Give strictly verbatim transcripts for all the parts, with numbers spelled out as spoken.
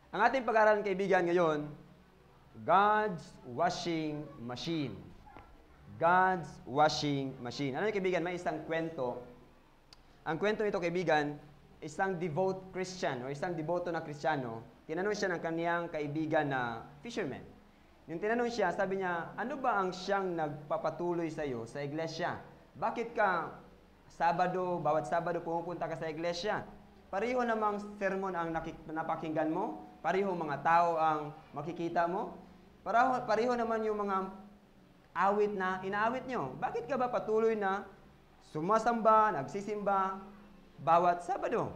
Ang ating pag-aaralan, kaibigan, ngayon, God's washing machine. God's washing machine. Ano yung kaibigan? May isang kwento. Ang kwento nito, kaibigan, isang devout Christian o isang devoto na Kristiyano, tinanong siya ng kaniyang kaibigan na fisherman. Yung tinanong siya, sabi niya, ano ba ang siyang nagpapatuloy sa iyo sa iglesia? Bakit ka Sabado, bawat Sabado pumupunta ka sa iglesia? Pareho namang sermon ang napakinggan mo, pareho mga tao ang makikita mo, pareho, pareho naman yung mga awit na inaawit nyo. Bakit ka ba patuloy na sumasamba, nagsisimba, bawat Sabado?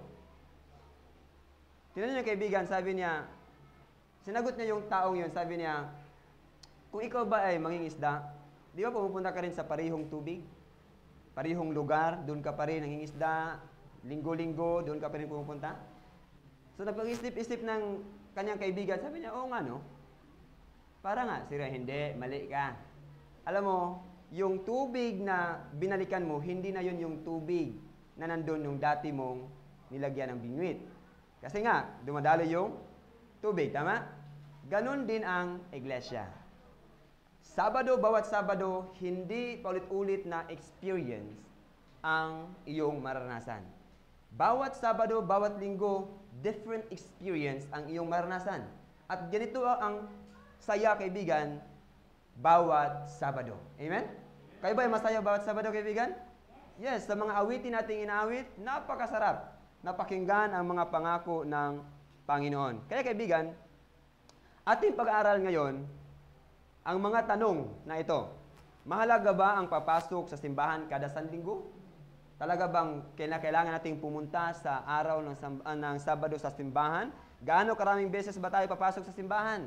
Tinanong niya kaibigan, sabi niya, sinagot niya yung taong yun, sabi niya, kung ikaw ba ay mangingisda, di ba pumupunta ka rin sa parehong tubig? Parehong lugar, doon ka pa rin nangingisda, linggo-linggo, doon ka pa rin pumupunta? So napag-isip-isip ng kanyang kaibigan, sabi niya, oo nga no, para nga, sira, hindi, mali ka. Alam mo, yung tubig na binalikan mo, hindi na yun yung tubig na nandun yung dati mong nilagyan ng binuit. Kasi nga, dumadalo yung tubig, tama? Ganon din ang iglesia. Sabado, bawat Sabado, hindi paulit-ulit na experience ang iyong maranasan. Bawat Sabado, bawat Linggo, different experience ang iyong maranasan. At ganito ang saya, kaibigan, bawat Sabado. Amen? Kayo ba ay masaya bawat Sabado, kaibigan? Yes, sa mga awitin nating inaawit, napakasarap napakinggan ang mga pangako ng Panginoon. Kaya kaibigan, ating pag-aaral ngayon, ang mga tanong na ito. Mahalaga ba ang papasok sa simbahan kada Sanlinggo? Talaga bang kailangan nating pumunta sa araw ng, uh, ng Sabado sa simbahan? Gaano karaming beses ba tayo papasok sa simbahan?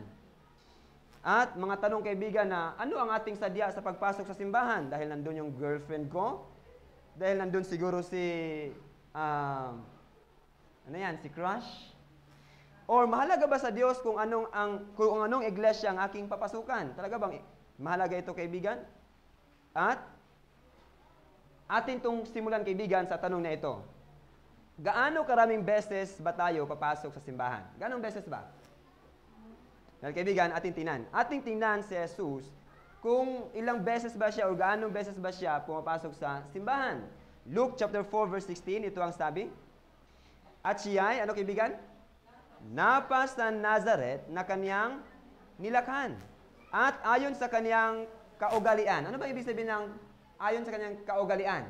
At mga tanong, kaibigan, na ano ang ating sadya sa pagpasok sa simbahan? Dahil nandun yung girlfriend ko? Dahil nandun siguro si, uh, ano yan, si crush? Or mahalaga ba sa Diyos kung anong ang kung anong iglesia ang aking papasukan? Talaga bang mahalaga ito, kaibigan? At atin tong simulan, kaibigan, sa tanong na ito. Gaano karaming beses ba tayo papasok sa simbahan? Ganong beses ba? Dahil kaibigan, ating tingnan. Ating tingnan si Jesus kung ilang beses ba siya o gaanong beses ba siya pumapasok sa simbahan. Luke chapter four verse sixteen, ito ang sabi. At siya ay, ano kaibigan? Napa sa Nazareth na kaniyang nilakhan. At ayon sa kaniyang kaugalian. Ano ba ibig sabihin ng ayon sa kaniyang kaugalian?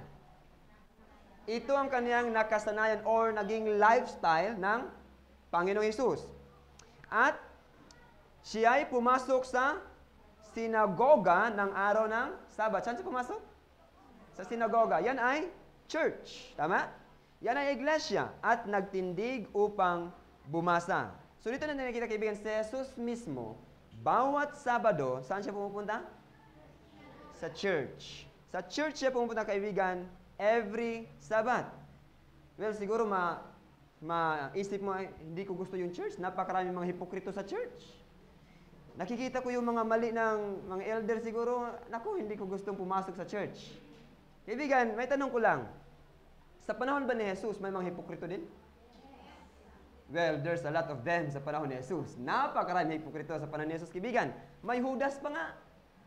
Ito ang kaniyang nakasanayan or naging lifestyle ng Panginoong Hesus. At siya ay pumasok sa sinagoga ng araw ng Sabat. Saan siya pumasok? Sa sinagoga. Yan ay church. Tama? Yan ay iglesia. At nagtindig upang bumasa. So dito na nakikita, kaibigan, si Jesus mismo, bawat Sabado, saan siya pumupunta? Sa church. Sa church siya pumupunta, kaibigan, every Sabat. Well, siguro ma maisip mo, ay, hindi ko gusto yung church. Napakaraming mga hipokrito sa church. Nakikita ko yung mga mali ng mga elder siguro, naku, hindi ko gustong pumasok sa church. Kaibigan, may tanong ko lang. Sa panahon ba ni Jesus, may mga hipokrito din? Well, there's a lot of them sa panahon ni Jesus. Napakaraming hipokrito sa panahon ni Jesus, kaibigan. May Judas pa nga.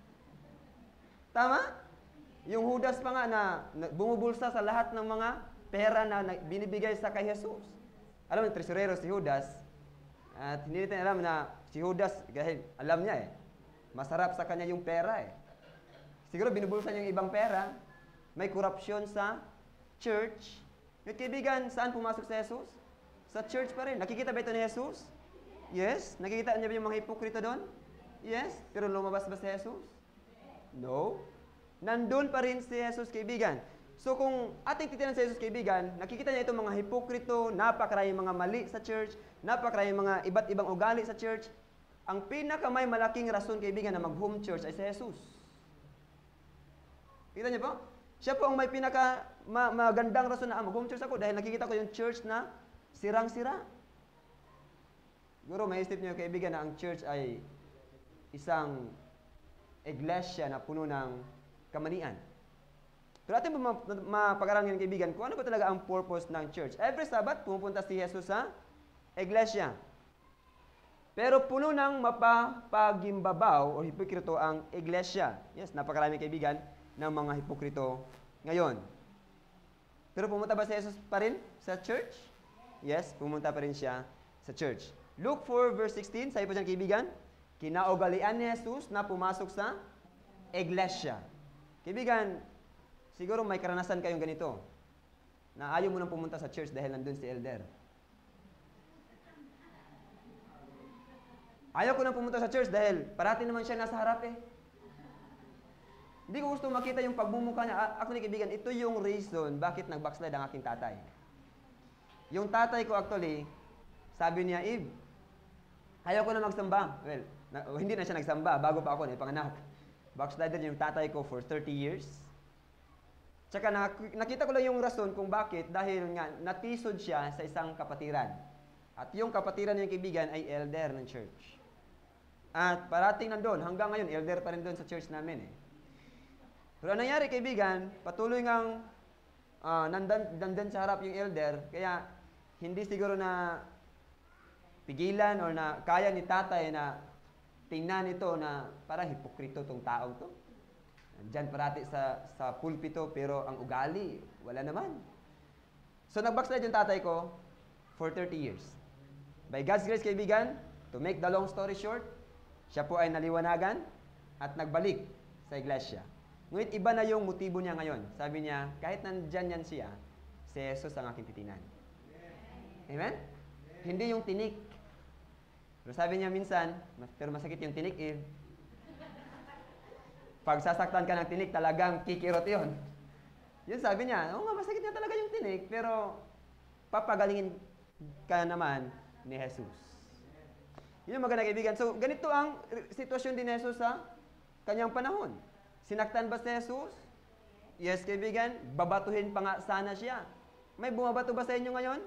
Tama? Yung Judas pa nga na, na bumubulsa sa lahat ng mga pera na, na binibigay sa kay Jesus. Alam mo, tresurero si Judas. At hindi natin alam na si Judas, dahil alam niya eh, masarap sa kanya yung pera eh. Siguro binubulsa niya yung ibang pera. May korupsyon sa church. Yung kaibigan, saan pumasok si Jesus? Sa church pa rin. Nakikita ba ito ni Jesus? Yes. Nakikita niya ba yung mga hipokrito doon? Yes. Pero lumabas ba si Jesus? No. Nandun pa rin si Jesus, kaibigan. So kung ating titinan si Jesus, kaibigan, nakikita niya itong mga hipokrito, napakaraming mga mali sa church, napakaraming mga iba't ibang ugali sa church. Ang pinakamay malaking rason, kaibigan, na mag-home church ay si Jesus. Kita niyo po? Siya po ang may pinaka ma magandang rason na ah, mag-home church ako dahil nakikita ko yung church na sirang-sira. Siguro may isip niyo, kaibigan, na ang church ay isang iglesia na puno ng kamalian. Pero ating mapag-aralan ngayon, kaibigan, kung ano ba talaga ang purpose ng church. Every Sabbath, pumupunta si Jesus sa iglesia. Pero puno ng mapapagimbabaw o hipokrito ang iglesia. Yes, napakaraming kaibigan ng mga hipokrito ngayon. Pero pumunta ba si Jesus pa rin sa church? Yes, pumunta pa rin siya sa church. Luke four verse sixteen, sabi po dyan kaibigan, kinaugalian ni Jesus na pumasok sa iglesia. Kaibigan, siguro may karanasan kayong ganito, na ayaw mo nang pumunta sa church dahil nandun si elder. Ayaw ko nang pumunta sa church dahil parati naman siya nasa harap eh. Hindi ko gusto makita yung pagmumukha niya. Ako ni kaibigan, ito yung reason bakit nag-backslide ang aking tatay. Yung tatay ko actually, sabi niya, Eve, ayaw ko na magsamba. Well, na, hindi na siya nagsamba bago pa ako, panganak. Backslider yung tatay ko for thirty years. Tsaka nakita ko lang yung rason kung bakit, dahil nga natisod siya sa isang kapatiran. At yung kapatiran niyang kaibigan ay elder ng church. At parating nandun, hanggang ngayon, elder pa rin doon sa church namin eh. Pero ang nangyari kaibigan, patuloy ngang uh, nandan, nandan sa harap yung elder, kaya hindi siguro na pigilan or na kaya ni tatay na tingnan ito na parang hipokrito tong taong to. Diyan parati sa, sa pulpito pero ang ugali, wala naman. So nag-backslide yung tatay ko for thirty years. By God's grace kaibigan, to make the long story short, siya po ay naliwanagan at nagbalik sa iglesia. Ngunit iba na yung motibo niya ngayon. Sabi niya, kahit nandyan yan siya, si Jesus ang aking titinan. Amen? Hindi yung tinik. Pero sabi niya minsan, pero masakit yung tinik eh. Pag sasaktan ka ng tinik, talagang kikirot yun. Yun sabi niya, oo nga, masakit niya talaga yung tinik, pero papagalingin ka naman ni Jesus. Yun ang maganda kaibigan. So, ganito ang sitwasyon din ni Jesus sa kanyang panahon. Sinaktan ba si Jesus? Yes, kaibigan. Babatuhin pa nga sana siya. May bumabato ba sa inyo ngayon?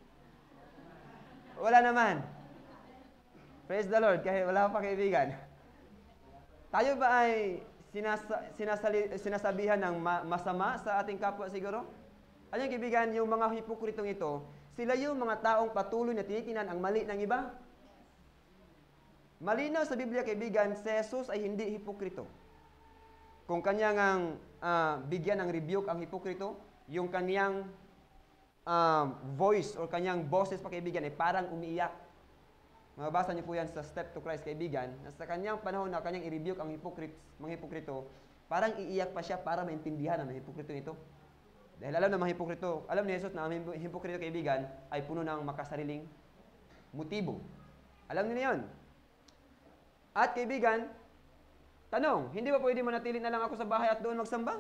Wala naman. Praise the Lord. Kahit wala pa kaibigan. Tayo ba ay sinasa, sinasali, sinasabihan ng ma, masama sa ating kapwa siguro? Alam kaibigan, yung mga hipokritong ito, sila yung mga taong patuloy na tinitinan ang mali ng iba. Malinaw sa Biblia, kaibigan, si Jesus ay hindi hipokrito. Kung kanyang ang, uh, bigyan ng rebuke ang hipokrito, yung kanyang uh, voice or kanyang boses pa, kaibigan, ay parang umiiyak. Mababasa niyo po yan sa Step to Christ, kaibigan, na sa kanyang panahon na kanyang i-rebuke ang hipokrito, mga hipokrito, parang iiyak pa siya para maintindihan ang hipokrito ito. Dahil alam na mga hipokrito, alam ni Jesus na ang hipokrito, kaibigan, ay puno ng makasariling motibo. Alam niyo yun. At kaibigan, tanong, hindi ba pwede manatili na lang ako sa bahay at doon magsamba?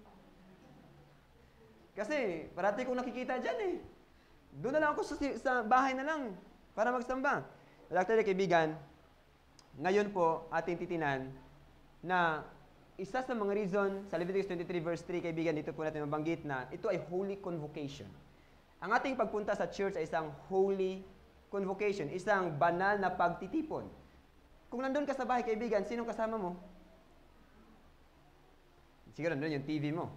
Kasi parati kong nakikita dyan eh. Doon na lang ako sa, sa bahay na lang para magsamba. Actually, kaibigan, ngayon po ating titinan na isa sa mga reason sa Leviticus twenty-three verse three, kaibigan, dito po natin mabanggit na ito ay holy convocation. Ang ating pagpunta sa church ay isang holy convocation, isang banal na pagtitipon. Kung nandun ka sa bahay, kaibigan, sinong kasama mo? Siguro nandun yung T V mo.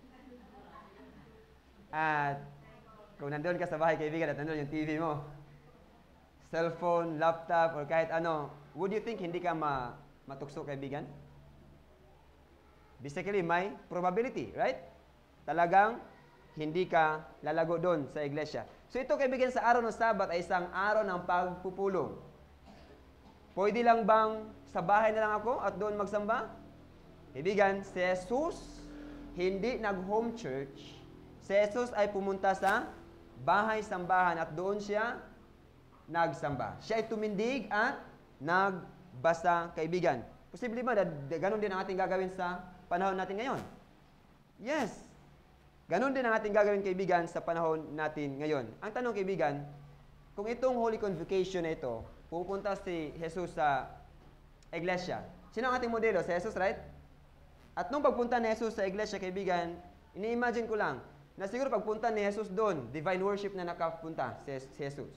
At kung nandun ka sa bahay, kaibigan, at nandun yung T V mo, cellphone, laptop, or kahit ano, would you think hindi ka ma matukso, kaibigan? Basically, may probability, right? Talagang hindi ka lalago doon sa iglesia. So ito, kaibigan, sa araw ng Sabat ay isang araw ng pagpupulong. Pwede lang bang sa bahay na lang ako at doon magsamba? Kaibigan, si Jesus hindi nag-home church. Si Jesus ay pumunta sa bahay-sambahan at doon siya nagsamba. Siya ay tumindig at nagbasa, kaibigan. Posible ba na ganun din ang ating gagawin sa panahon natin ngayon? Yes. Ganun din ang ating gagawin, kaibigan, sa panahon natin ngayon. Ang tanong, kaibigan, kung itong Holy Convocation na ito, pupunta si Jesus sa iglesia. Sino ang ating modelo? Si Jesus, right? At nung pagpunta ni Jesus sa iglesia, kaibigan, ini-imagine ko lang na siguro pagpunta ni Jesus doon, divine worship na nakapunta si Jesus.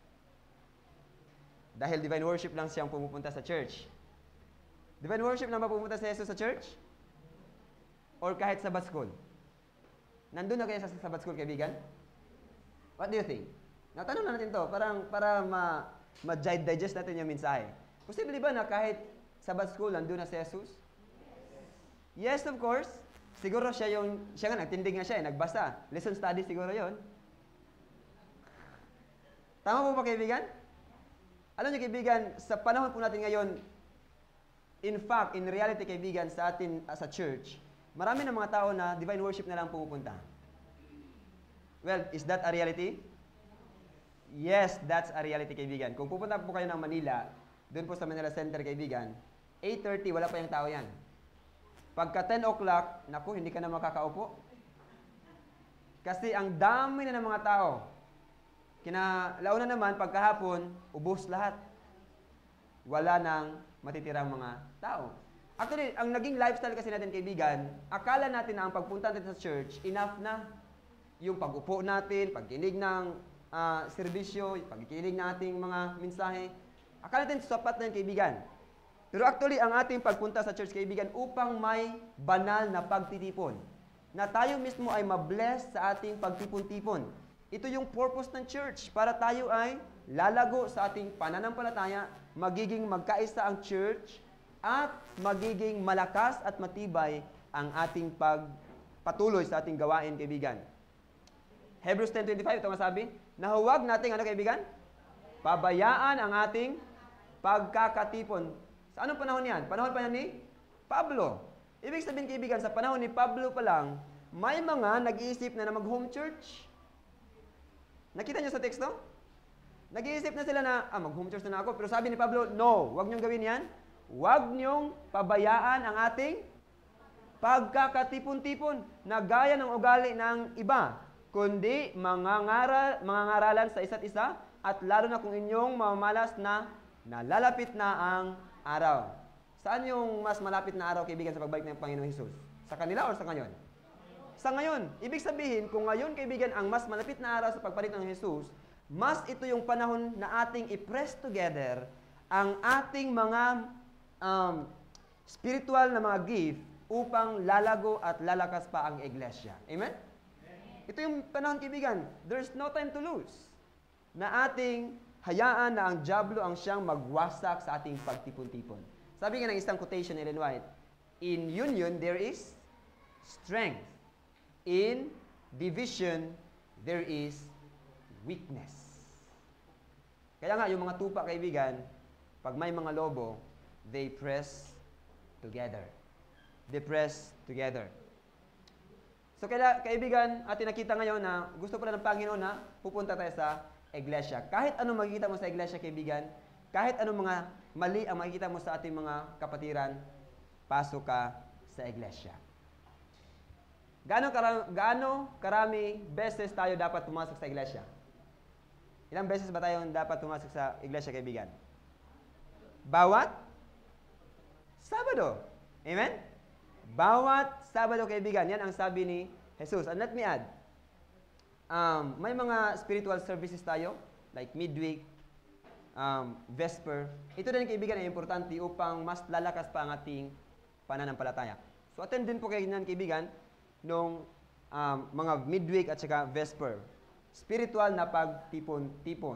Dahil divine worship lang siyang pumupunta sa church. Divine worship na ba pumunta si Jesus sa church? Or kahit sa Sabbath school? Nandun na kaya sa Sabbath school, kaibigan? What do you think? Natanong na natin to, parang para ma ma-digest natin yung mensahe. Posible ba na kahit Sabbath school, nandun na si Jesus? Yes, of course. Siguro siya yung, siya nga, nagtindig nga siya, eh, nagbasa. Lesson study siguro yon. Tama po ba, kaibigan? Alam niyo, kaibigan, sa panahon po natin ngayon, in fact, in reality, kaibigan, sa atin as a church, marami ng mga tao na divine worship na lang pumupunta. Well, is that a reality? Yes, that's a reality, kaibigan. Kung pupunta po kayo ng Manila, doon po sa Manila Center, kaibigan, eight thirty, wala pa yung tao yan. Pagka ten o'clock, naku, hindi ka na makakaupo. Kasi ang dami na ng mga tao. Kinalauna naman, pagkahapon, ubos lahat. Wala nang matitirang mga tao. Actually, ang naging lifestyle kasi natin, kaibigan, akala natin na ang pagpunta natin sa church, enough na. Yung pag-upo natin, pagkinig ng uh, serbisyo, pagkinig ng ating mga mensahe, akala natin sapat na yung kaibigan. Pero actually, ang ating pagpunta sa church, kaibigan, upang may banal na pagtitipon. Na tayo mismo ay mabless sa ating pagtipon-tipon. Ito yung purpose ng church, para tayo ay lalago sa ating pananampalataya, magiging magkaisa ang church, at magiging malakas at matibay ang ating pagpatuloy sa ating gawain, kaibigan. Hebrews ten twenty-five, ito masabi, na huwag nating, ano kaibigan? Pabayaan ang ating pagkakatipon. Sa anong panahon yan? Panahon pa yan ni Pablo. Ibig sabihin, kaibigan, sa panahon ni Pablo pa lang, may mga nag-iisip na na mag-home church. Nakita niyo sa teksto? Nag-iisip na sila na, ah, mag-home church na ako. Pero sabi ni Pablo, no, huwag niyong gawin yan. Huwag niyong pabayaan ang ating pagkakatipon-tipon na gaya ng ugali ng iba, kundi mga, ngaral, mga ngaralan sa isa't isa, at lalo na kung inyong mamamalas na nalalapit na ang araw. Saan yung mas malapit na araw, kaibigan, sa pagbalik ng Panginoong Hesus? Sa kanila o sa ngayon? Sa ngayon. Ibig sabihin, kung ngayon, kaibigan, ang mas malapit na araw sa pagbalik ng Hesus, mas ito yung panahon na ating i-press together ang ating mga um, spiritual na mga gift upang lalago at lalakas pa ang iglesia. Amen? Amen. Ito yung panahon, kaibigan. There's no time to lose. Na ating hayaan na ang diablo ang siyang magwasak sa ating pagtipon-tipon. Sabi nga ng isang quotation ni Ellen White, in union, there is strength. In division, there is weakness. Kaya nga, yung mga tupa, kaibigan, pag may mga lobo, they press together. They press together. So, kaya, kaibigan, atin nakita ngayon na gusto pala ng Panginoon na pupunta tayo sa iglesia. Kahit anong makikita mo sa iglesia, kaibigan, kahit anong mga mali ang makikita mo sa ating mga kapatiran, pasok ka sa iglesia. Gaano karami, gaano karami beses tayo dapat pumasok sa iglesia? Ilang beses ba tayo dapat pumasok sa iglesia, kaibigan? Bawat Sabado. Amen? Bawat Sabado, kaibigan. Yan ang sabi ni Jesus. And let me add, um, may mga spiritual services tayo, like midweek, um, vesper. Ito din, kaibigan, ay importante upang mas lalakas pa ang ating pananampalataya. So, attend din po kayo ng kaibigan nung um, mga midweek at saka vesper. Spiritual na pagtipon-tipon.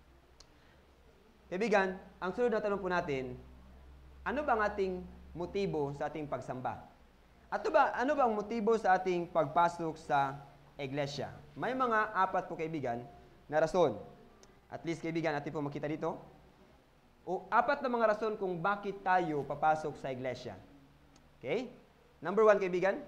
Kaibigan, ang sunod na tanong po natin, ano ba ang ating motibo sa ating pagsamba? At ba, ano ba ang motibo sa ating pagpasok sa iglesia? May mga apat po, kaibigan, na rason. At least, kaibigan, atin po makita dito. O apat na mga rason kung bakit tayo papasok sa iglesia. Okay? Number one, kaibigan,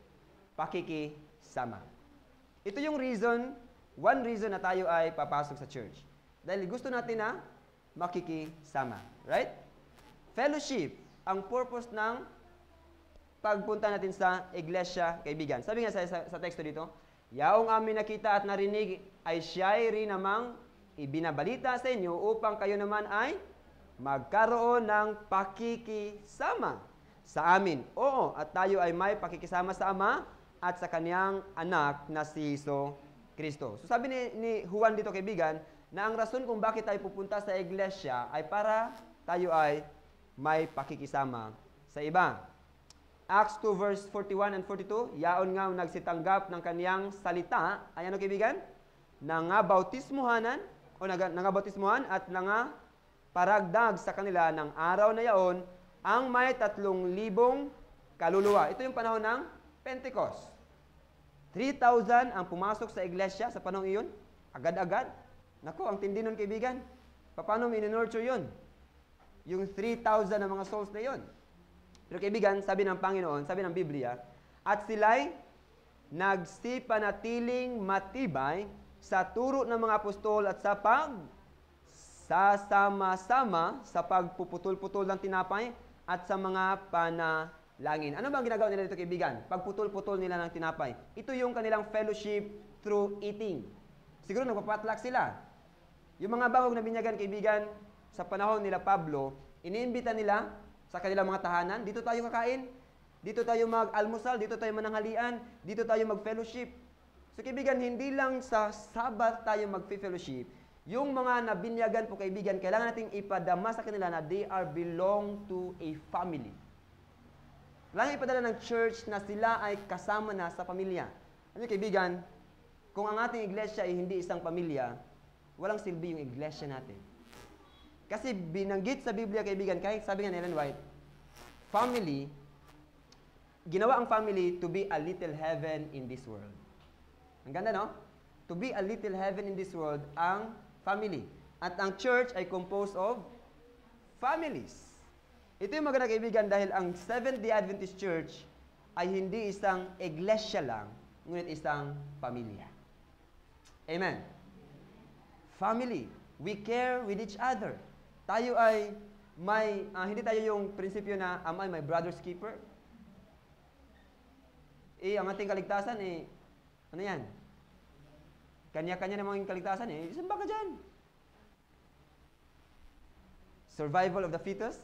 pakikisama. Ito yung reason, one reason na tayo ay papasok sa church. Dahil gusto natin na makikisama. Right? Fellowship, ang purpose ng pagpunta natin sa iglesia, kaibigan. Sabi nga sa, sa, sa teksto dito, yaong amin nakita at narinig ay siya'y rin namang ibinabalita sa inyo upang kayo naman ay magkaroon ng pakikisama sa amin. Oo, at tayo ay may pakikisama sa Ama at sa Kaniyang anak na si Hesus Kristo. So sabi ni, ni Juan dito, kaibigan, na ang rason kung bakit tayo pupunta sa iglesia ay para tayo ay may pakikisama sa iba. Acts two verse forty-one and forty-two, yaon nga nagsitanggap ng kaniyang salita, ay ano, kaibigan? Na nga bautismuhanan o naga, nangabatismuhan at nanga paragdag sa kanila ng araw na yaon ang may tatlong libong kaluluwa. Ito yung panahon ng Pentecost. three thousand ang pumasok sa iglesia sa panahon iyon. Agad-agad. Naku, ang tindi nun, kaibigan. Paano minunurture yun? Yung three thousand na mga souls na yun. Pero kaibigan, sabi ng Panginoon, sabi ng Biblia, at sila'y nagsipanatiling matibay sa turo ng mga apostol at sa pag sasama-sama sa pagpuputol-putol ng tinapay at sa mga panalangin. Ano ba ang ginagawa nila dito, kaibigan? Pagputol-putol nila ng tinapay. Ito yung kanilang fellowship through eating. Siguro nagpapatlak sila. Yung mga bangog na binyagan, kaibigan, sa panahon nila Pablo, iniimbita nila sa kanilang mga tahanan, dito tayo kakain, dito tayo mag-almusal, dito tayo mananghalian, dito tayo mag-fellowship. So kaibigan, hindi lang sa Sabat tayo mag-fellowship. Yung mga nabinyagan po, kaibigan, kailangan nating ipadama sa kanila na they are belong to a family. Kailangan ipadala ng church na sila ay kasama na sa pamilya. Ano kaibigan, kung ang ating iglesia ay hindi isang pamilya, walang silbi yung iglesia natin. Kasi binanggit sa Biblia, kaibigan, kahit sabi nga ni Ellen White, family, ginawa ang family to be a little heaven in this world. Ang ganda, no? To be a little heaven in this world, ang family. At ang church ay composed of families. Ito yung maganda, kaibigan, dahil ang Seventh-day Adventist Church ay hindi isang iglesia lang, ngunit isang pamilya. Amen. Family. We care with each other. Tayo ay may, uh, hindi tayo yung prinsipyo na, am I my brother's keeper? Eh, ang ating kaligtasan, eh, ano yan? Kanya-kanya namang kaligtasan, eh, isang baka dyan. Survival of the fittest.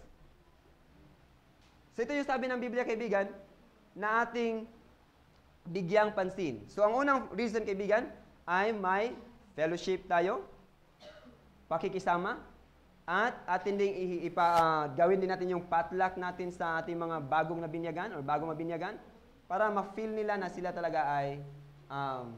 So, ito yung sabi ng Biblia, kaibigan, na ating bigyang pansin. So, ang unang reason, kaibigan, ay may fellowship tayo, pakikisama, at atin ding ipa, uh, gawin din natin yung potluck natin sa ating mga bagong nabinyagan or bagong mabinyagan para ma-feel nila na sila talaga ay um,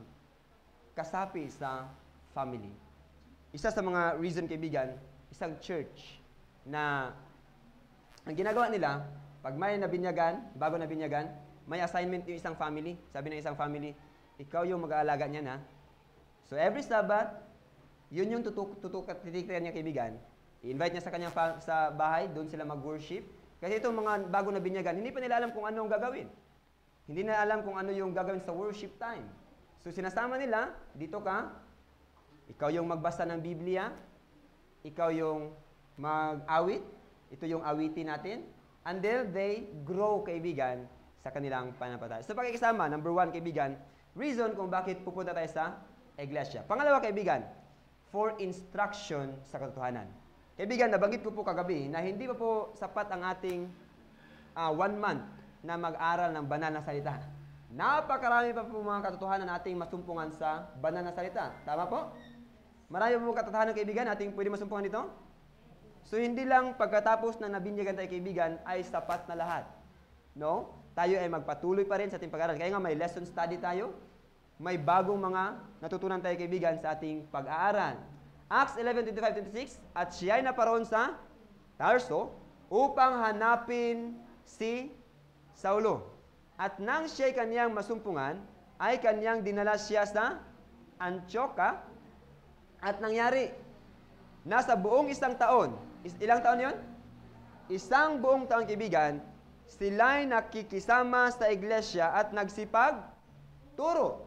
kasapi sa family. Isa sa mga reason, kaibigan, isang church na ang ginagawa nila, pag may nabinyagan, bago nabinyagan, may assignment yung isang family. Sabi ng isang family, ikaw yung mag-aalaga niya na. So every Sabbath, yun yung tutuk, tutuk at titikrian niya, kaibigan. I-invite niya sa kanyang sa bahay, doon sila mag-worship. Kasi itong mga bago na binyagan, hindi pa nila alam kung ano ang gagawin. Hindi na alam kung ano yung gagawin sa worship time. So sinasama nila, dito ka, ikaw yung magbasa ng Biblia, ikaw yung mag-awit, ito yung awitin natin, until they grow, kaibigan, sa kanilang pananampalataya. So pakikisama, number one, kaibigan, reason kung bakit pupunta tayo sa iglesia. Pangalawa, kaibigan, for instruction sa katotohanan. Kaibigan, nabanggit ko po kagabi na hindi pa po sapat ang ating uh, one month na mag-aral ng banal na salita. Napakarami pa po mga katotohanan nating masumpungan sa banal na salita. Tama po? Marami po katotohanan, kaibigan, nating pwede masumpungan dito? So, hindi lang pagkatapos na nabinyagan tayo, kaibigan, ay sapat na lahat. No? Tayo ay magpatuloy pa rin sa ating pag-aaral. Kaya nga may lesson study tayo. May bagong mga natutunan tayo, kaibigan, sa ating pag-aaral. Acts eleven, twenty-five, twenty-six, at siya'y naparoon sa Tarso upang hanapin si Saulo. At nang siya'y kanyang masumpungan, ay kanyang dinala siya sa Antioca. At nangyari, nasa buong isang taon, is, ilang taon yon? Isang buong taon, kaibigan, sila'y nakikisama sa iglesia at nagsipag turo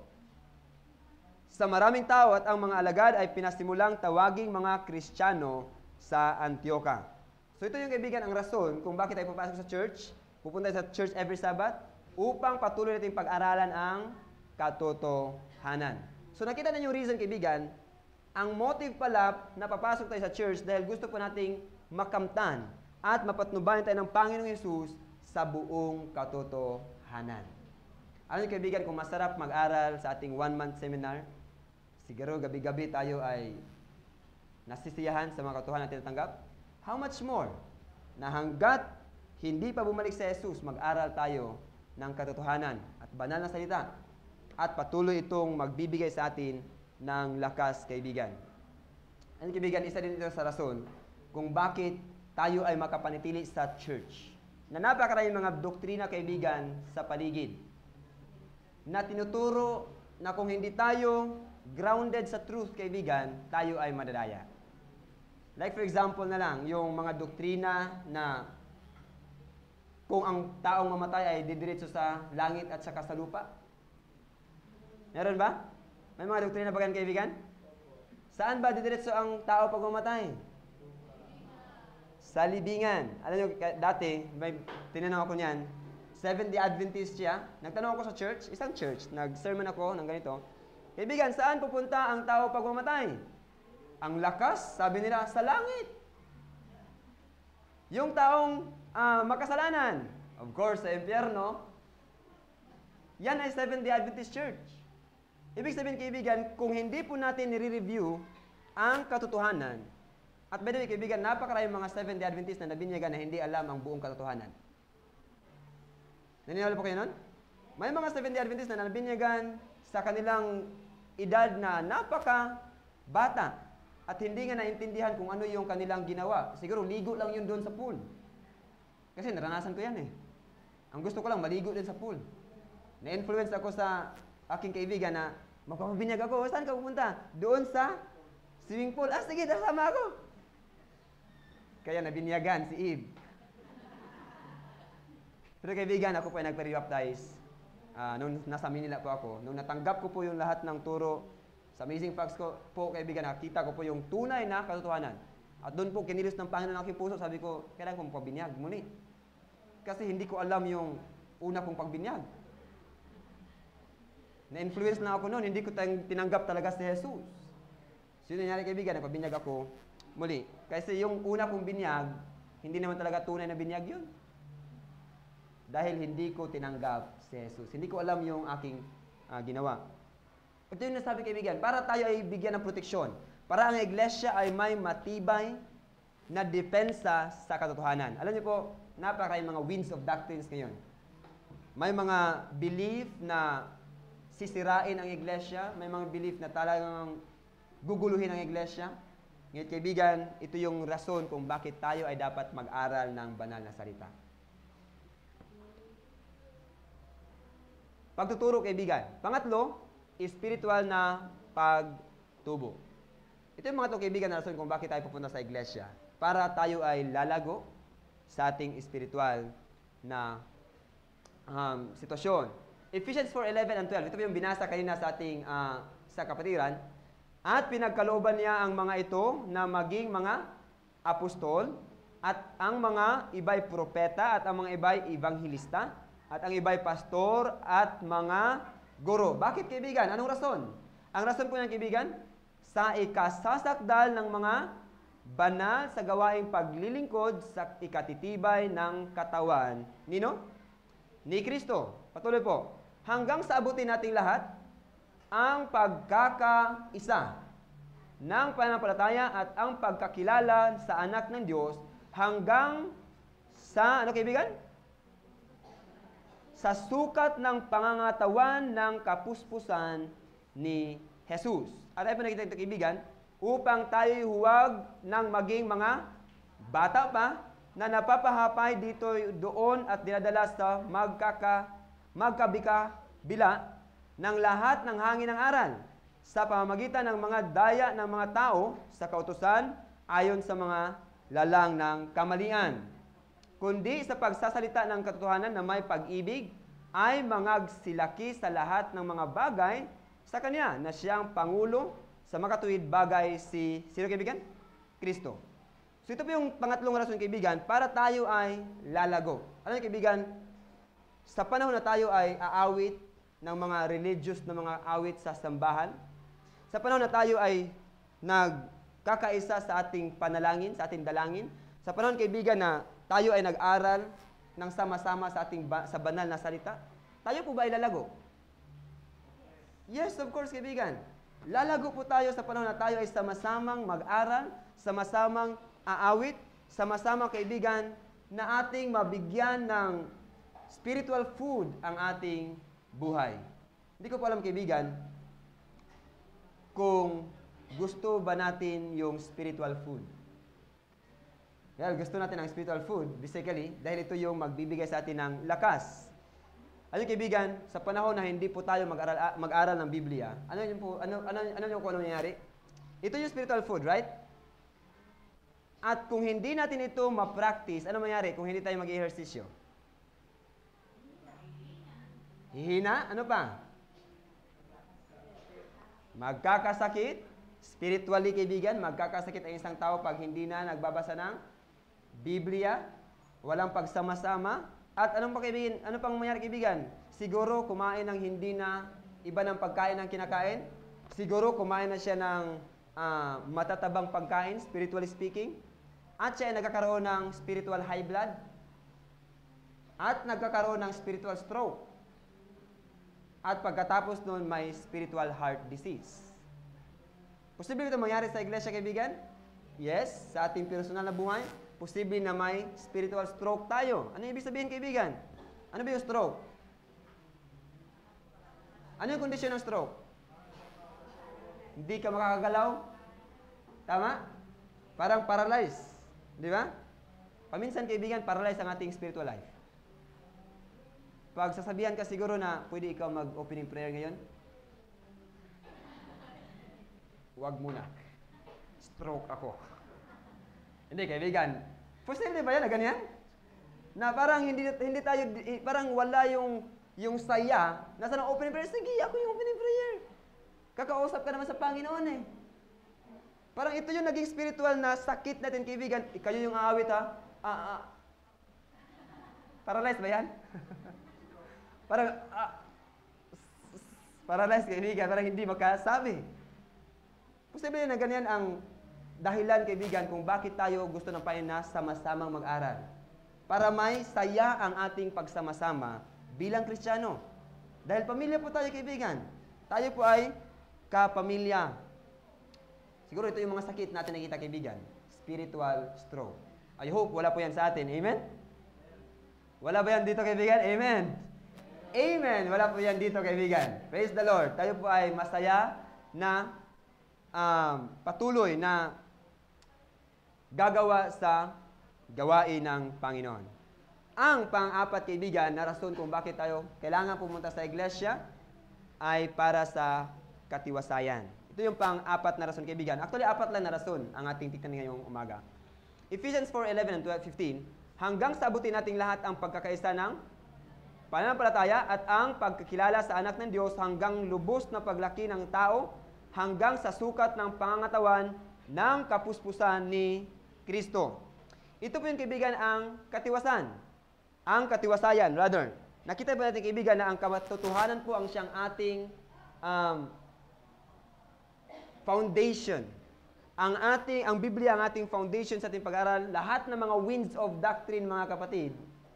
sa maraming tao, at ang mga alagad ay pinasimulang tawaging mga Kristiyano sa Antioca. So ito yung, kaibigan, ang rason kung bakit tayo papasok sa church, pupunta sa church every Sabbath, upang patuloy natin pag-aralan ang katotohanan. So nakita na yung reason, kaibigan, ang motive pala na papasok tayo sa church dahil gusto po nating makamtan at mapatnubayan tayo ng Panginoong Hesus sa buong katotohanan. Alam niyo, kaibigan, kung masarap mag-aral sa ating one-month seminar, siguro gabi-gabi tayo ay nasisiyahan sa mga katotohanan na tinatanggap. How much more na hanggat hindi pa bumalik sa Jesus, mag-aral tayo ng katotohanan at banal na salita at patuloy itong magbibigay sa atin ng lakas, kaibigan. Ano kaibigan, isa din ito sa rason kung bakit tayo ay makapanitili sa church. Na napakaraming mga doktrina, kaibigan, sa paligid. Na tinuturo na kung hindi tayo grounded sa truth, kaibigan, tayo ay madadaya. Like for example na lang, yung mga doktrina na kung ang taong mamatay ay didiretso sa langit at saka sa lupa. Meron ba? May mga doktrina ba gan, kaibigan? Saan ba didiretso ang tao pag mamatay? Sa libingan. Alam nyo, dati, may tinanong ako niyan, Seventh-day Adventist siya. Nagtanong ako sa church, isang church, nag-sermon ako ng ganito. Kaibigan, saan pupunta ang tao pag mamatay? Ang lakas, sabi nila, sa langit. Yung taong uh, makasalanan, of course, sa impyerno, yan ay Seventh-day Adventist Church. Ibig sabihin, kaibigan, kung hindi po natin nire-review ang katotohanan, at by the way, kaibigan, napakaraming mga Seventh-day Adventist na nabinyagan na hindi alam ang buong katotohanan. Naniniwala po kayo nun? May mga Seventh-day Adventist na nabinyagan sa kanilang edad na napaka-bata at hindi nga naintindihan kung ano yung kanilang ginawa. Siguro, ligo lang yun doon sa pool. Kasi naranasan ko yan eh. Ang gusto ko lang, maligo din sa pool. Na-influence ako sa aking kaibigan na magpapabinyag ako. Saan ka pupunta? Doon sa swimming pool. Ah, sige, dasama ako. Kaya nabinyagan si Eve. Pero kaibigan, ako po ay nagpa-rebaptize. Uh, nung nasa Manila po ako, nung natanggap ko po yung lahat ng turo sa Amazing Facts ko po, kaibigan, nakita ko po yung tunay na katotohanan. At doon po, kinilos ng Panginoon ng aking puso, sabi ko, kailangan kong pabinyag muli. Kasi hindi ko alam yung una kong pagbinyag. Na-influence na ako noon, hindi ko tinanggap talaga si Jesus. So yun nangyari, kaibigan, nagpabinyag ako muli. Kasi yung una kong binyag, hindi naman talaga tunay na binyag yun. Dahil hindi ko tinanggap si Jesus. Hindi ko alam yung aking uh, ginawa. Ito yung nasabi, kaibigan, para tayo ay bigyan ng proteksyon. Para ang iglesia ay may matibay na depensa sa katotohanan. Alam niyo po, napakaraming mga winds of doctrines ngayon. May mga belief na sisirain ang iglesia. May mga belief na talagang guguluhin ang iglesia. Ngayon, kaibigan, ito yung rason kung bakit tayo ay dapat mag-aral ng banal na salita. Pagtuturo, kaibigan. Pangatlo, spiritual na pagtubo. Ito yung mga ito, kaibigan, na rason kung bakit tayo pupunta sa iglesia. Para tayo ay lalago sa ating spiritual na um, sitwasyon. Ephesians four eleven and twelve. Ito yung binasa kanina sa ating uh, sa kapatiran. At pinagkalooban niya ang mga ito na maging mga apostol at ang mga iba'y propeta at ang mga iba'y evangelista at ang iba'y pastor at mga guro. Bakit, kaibigan? Anong rason? Ang rason po niyan, kaibigan, sa ikasasakdal ng mga banal sa gawaing paglilingkod sa ikatitibay ng katawan. Nino? Ni Kristo. Patuloy po. Hanggang sa abutin nating lahat ang pagkakaisa ng pananampalataya at ang pagkakilala sa anak ng Diyos hanggang sa, ano kaibigan? Sa sukat ng pangangatawan ng kapuspusan ni Jesus. At ay pa nakita ito, kaibigan, upang tayo huwag nang maging mga bata pa na napapahapay dito doon at dinadala sa magkaka, magkabika-bila ng lahat ng hangin ng aral sa pamamagitan ng mga daya ng mga tao sa kautusan ayon sa mga lalang ng kamalian. Kundi sa pagsasalita ng katotohanan na may pag-ibig ay mangagsilaki sa lahat ng mga bagay sa Kanya na siyang Pangulo sa makatuwid bagay si, sino kaibigan? Kristo. So ito po yung pangatlong rason, kaibigan, para tayo ay lalago. Alam niyo, kaibigan, sa panahon na tayo ay aawit ng mga religious na mga awit sa sambahan, sa panahon na tayo ay nagkakaisa sa ating panalangin, sa ating dalangin, sa panahon, kaibigan, na tayo ay nag-aral ng sama-sama sa ating ba, sa banal na salita, tayo po ba ay lalago? Yes, of course, kaibigan. Lalago po tayo sa panahon na tayo ay sama-samang mag-aral, sama-samang aawit, sama-samang, kaibigan, na ating mabigyan ng spiritual food ang ating buhay. Hindi ko po alam, kaibigan, kung gusto ba natin yung spiritual food? Well, gusto natin ang spiritual food, basically, dahil ito yung magbibigay sa atin ng lakas. Ayun kaibigan, sa panahon na hindi po tayo mag-aral, mag-aral ng Biblia, ano yun po, ano, ano, ano yung kung ano nangyari? Ito yung spiritual food, right? At kung hindi natin ito ma-practice, ano mangyari kung hindi tayo mag-ehersisyo? Hihina? Ano pa? Magkakasakit. Spiritually, kaibigan, magkakasakit ang isang tao pag hindi na nagbabasa ng Biblia, walang pagsama-sama. At anong pa, kaibigan, ano pang mangyari, kaibigan? Siguro kumain ng hindi na iba ng pagkain ang kinakain. Siguro kumain na siya ng uh, matatabang pagkain, spiritually speaking. At siya ay nagkakaroon ng spiritual high blood. At nagkakaroon ng spiritual stroke. At pagkatapos nun, may spiritual heart disease. Posible ito mangyari sa iglesia, kaibigan? Yes, sa ating personal na buhay. Posible na may spiritual stroke tayo. Ano ibig sabihin, kaibigan? Ano ba yung stroke? Ano yung kondisyon ng stroke? Hindi ka makakagalaw? Tama? Parang paralyzed. Di ba? Paminsan, kaibigan, paralyzed ang ating spiritual life. Pag sasabihan ka siguro na pwede ikaw mag-opening prayer ngayon, huwag muna. Stroke ako. Hindi, kaibigan. Posible ba yan na ganyan? Na parang hindi hindi tayo, parang wala yung yung saya. Nasa ng opening prayer, sige, ako yung opening prayer. Kakausap ka naman sa Panginoon eh. Parang ito yung naging spiritual na sakit natin, kaibigan. Kayo yung aawit ha? Ah, ah. Paralyzed ba yan? Parang, ah, paralyzed, kaibigan. Parang hindi makasabi. Posible na ganyan ang dahilan, kaibigan, kung bakit tayo gusto ng Panginoon na sama-samang mag-aral. Para may saya ang ating pagsama-sama bilang Kristiyano. Dahil pamilya po tayo, kaibigan. Tayo po ay kapamilya. Siguro ito yung mga sakit natin nakita, kaibigan. Spiritual stroke. I hope wala po yan sa atin. Amen? Wala ba yan dito, kaibigan? Amen? Amen! Wala po yan dito, kaibigan. Praise the Lord. Tayo po ay masaya na um, patuloy na gagawa sa gawain ng Panginoon. Ang pang-apat, kaibigan, na rason kung bakit tayo kailangan pumunta sa iglesia ay para sa katiwasayan. Ito yung pang-apat na rason, kaibigan. Actually, apat lang na rason ang ating tignan ngayong umaga. Ephesians four eleven and twelve fifteen, hanggang sabutin nating lahat ang pagkakaisa ng pananampalataya at ang pagkakilala sa anak ng Diyos hanggang lubos na paglaki ng tao hanggang sa sukat ng pangangatawan ng kapuspusan ni Kristo. Ito po yung, kaibigan, ang katiwasan. Ang katiwasayan, rather. Nakita po natin, kaibigan, na ang katotohanan po ang siyang ating um, foundation. Ang ating, ang Biblia, ang ating foundation sa ating pag-aaral, lahat ng mga winds of doctrine, mga kapatid,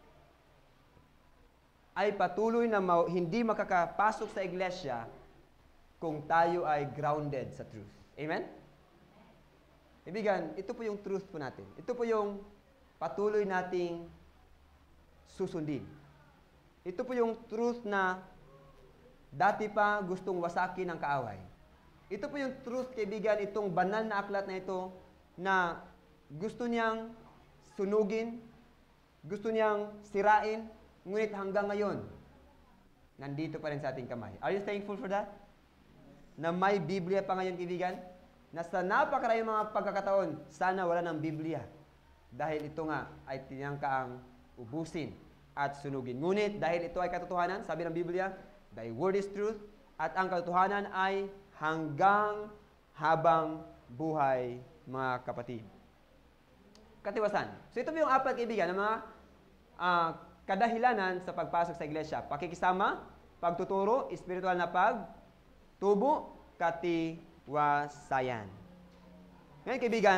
ay patuloy na ma- hindi makakapasok sa iglesia kung tayo ay grounded sa truth. Amen? Kaibigan, ito po yung truth po natin. Ito po yung patuloy nating susundin. Ito po yung truth na dati pa gustong wasakin ng kaaway. Ito po yung truth, kaibigan, itong banal na aklat na ito na gusto niyang sunugin, gusto niyang sirain, ngunit hanggang ngayon, nandito pa rin sa ating kamay. Are you thankful for that? Na may Biblia pa ngayon, kaibigan? Na sa napakaraming mga pagkakataon, sana wala ng Biblia. Dahil ito nga ay tinangkaang ubusin at sunugin. Ngunit dahil ito ay katotohanan, sabi ng Biblia, thy word is truth, at ang katotohanan ay hanggang habang buhay, mga kapatid. Katiwasan. So ito po yung apat, kaibigan, ng mga uh, kadahilanan sa pagpasok sa iglesia. Pakikisama, pagtuturo, espiritual na pagtubo, katiwasayan. Ngayon, kaibigan,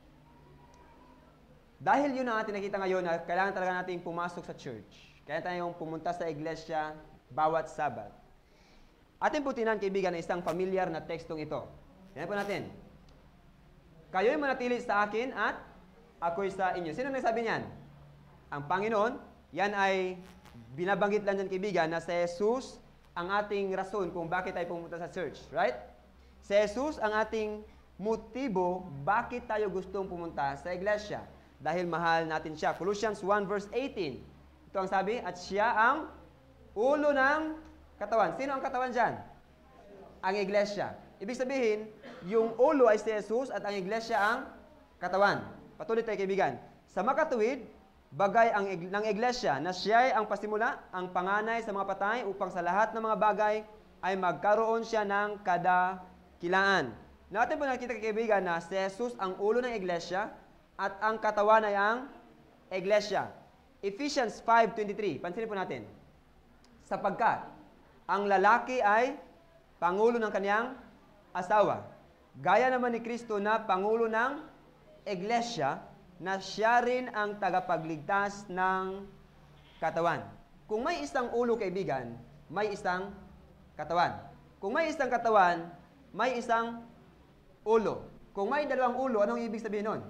dahil yun ang ating nakita ngayon na kailangan talaga natin pumasok sa church. Kaya tayong pumunta sa iglesia bawat Sabat. Ating putinan, kaibigan, na isang familiar na tekstong ito. Yan po natin. Kayo'y manatili sa akin at ako'y sa inyo. Sino nagsabi niyan? Ang Panginoon. Yan ay binabanggit lang dyan, kaibigan, na si Jesus ang ating rason kung bakit tayo pumunta sa church. Right? Si Jesus ang ating motibo bakit tayo gustong pumunta sa iglesia. Dahil mahal natin siya. Colossians one verse eighteen. Ito ang sabi, at siya ang ulo ng katawan. Sino ang katawan dyan? Ang iglesia. Ibig sabihin, yung ulo ay si Jesus at ang iglesia ang katawan. Patuloy tayo kaibigan. Sa makatuwid, bagay ang ig- ng iglesia na siya ay ang pasimula, ang panganay sa mga patay upang sa lahat ng mga bagay ay magkaroon siya ng kadakilaan. Natin po nakita kaibigan na si Jesus ang ulo ng iglesia at ang katawan ay ang iglesia. Ephesians five twenty-three. Pansinin po natin. Sapagkat ang lalaki ay pangulo ng kaniyang asawa. Gaya naman ni Kristo na pangulo ng iglesia na siya rin ang tagapagligtas ng katawan. Kung may isang ulo kaibigan, may isang katawan. Kung may isang katawan, may isang ulo. Kung may dalawang ulo, anong ibig sabihin nun?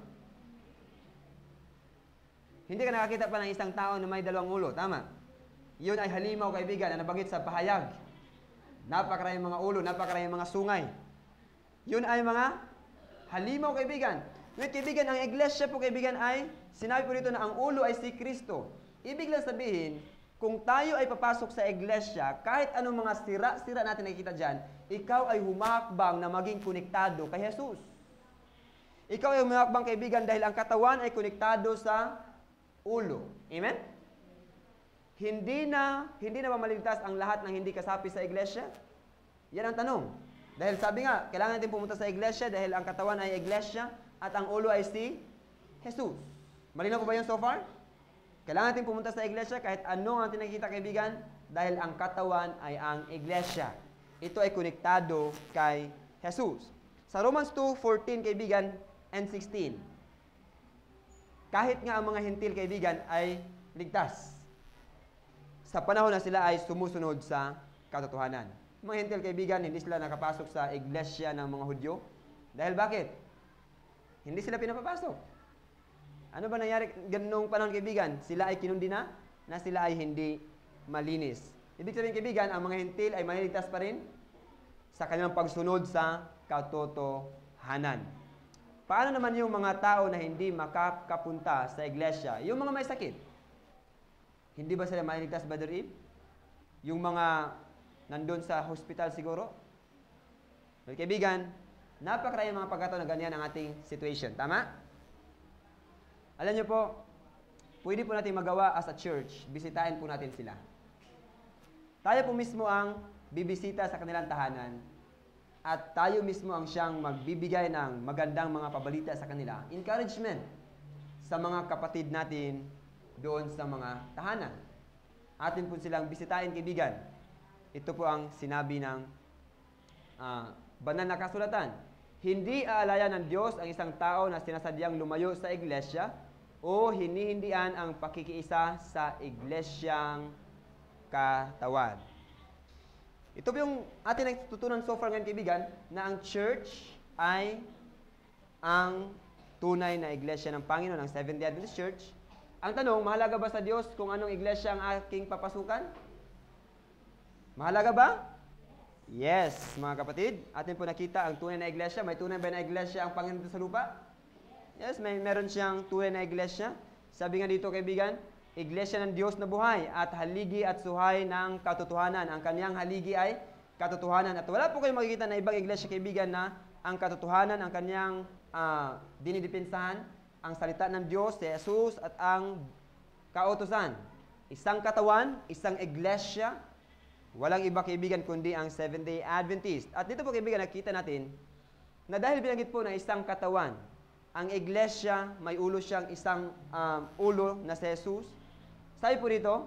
Hindi ka nakakita pa ng isang tao na may dalawang ulo. Tama. Yun ay halimaw, kaibigan, na nabanggit sa pahayag. Napakaraming mga ulo, napakaraming mga sungay. Yun ay mga halimaw, kaibigan. Ngayon, kaibigan, ang iglesia po, kaibigan, ay, sinabi po dito na ang ulo ay si Kristo. Ibig lang sabihin, kung tayo ay papasok sa iglesia, kahit anong mga sira-sira natin nakikita dyan, ikaw ay humakbang na maging konektado kay Jesus. Ikaw ay humakbang, kaibigan, dahil ang katawan ay konektado sa ulo. Amen? Hindi na, hindi na mamaligtas ang lahat ng hindi kasapi sa iglesia? Yan ang tanong. Dahil sabi nga, kailangan natin pumunta sa iglesia dahil ang katawan ay iglesia at ang ulo ay si Jesus. Malinaw po ba yun so far? Kailangan natin pumunta sa iglesia kahit ano ang tinakita, kaibigan, dahil ang katawan ay ang iglesia. Ito ay konektado kay Jesus. Sa Romans two fourteen, kaibigan, and sixteen, kahit nga ang mga hentil, kaibigan, ay ligtas sa panahon na sila ay sumusunod sa katotohanan. Mga hentil, kaibigan, hindi sila nakapasok sa iglesia ng mga Hudyo. Dahil bakit? Hindi sila pinapapasok. Ano ba nangyari ganung panahon, kaibigan? Sila ay kinundi na, na sila ay hindi malinis. Ibig sabihin, kaibigan, ang mga hentil ay maliligtas pa rin sa kanilang pagsunod sa katotohanan. Paano naman yung mga tao na hindi makakapunta sa iglesia? Yung mga may sakit. Hindi ba sila maliligtas, Brother Eve? Yung mga nandun sa hospital siguro? Well, kaibigan, napakaraming mga pagkataon na ganyan ang ating situation. Tama? Alam niyo po, pwede po natin magawa as a church, bisitahin po natin sila. Tayo po mismo ang bibisita sa kanilang tahanan at tayo mismo ang siyang magbibigay ng magandang mga pabalita sa kanila. Encouragement sa mga kapatid natin doon sa mga tahanan. Atin po silang bisitahin, kaibigan. Ito po ang sinabi ng uh, banal na kasulatan. Hindi aalayan ng Diyos ang isang tao na sinasadyang lumayo sa iglesia o hinihindian ang pakikiisa sa iglesyang katawan. Ito po yung atin natutunan so far ngayon, kaibigan, na ang church ay ang tunay na iglesia ng Panginoon, ang Seventh-day Adventist Church. Ang tanong, mahalaga ba sa Diyos kung anong iglesia ang aking papasukan? Mahalaga ba? Yes, mga kapatid. Atin po nakita ang tunay na iglesia. May tunay ba na iglesia ang Panginoon sa lupa? Yes, may meron siyang tunay na iglesia. Sabi nga dito, kaibigan, iglesia ng Diyos na buhay at haligi at suhay ng katotohanan. Ang kaniyang haligi ay katotohanan. At wala po kayong makikita na ibang iglesia, kaibigan, na ang katotohanan, ang kaniyang uh, dinidepensahan, ang salita ng Diyos, si Jesus, at ang kautusan. Isang katawan, isang iglesia, walang iba, kaibigan, kundi ang Seventh-day Adventist. At dito po, kaibigan, nakita natin na dahil binanggit po na isang katawan, ang iglesia, may ulo siyang isang um, ulo na si Jesus. Sabi po dito,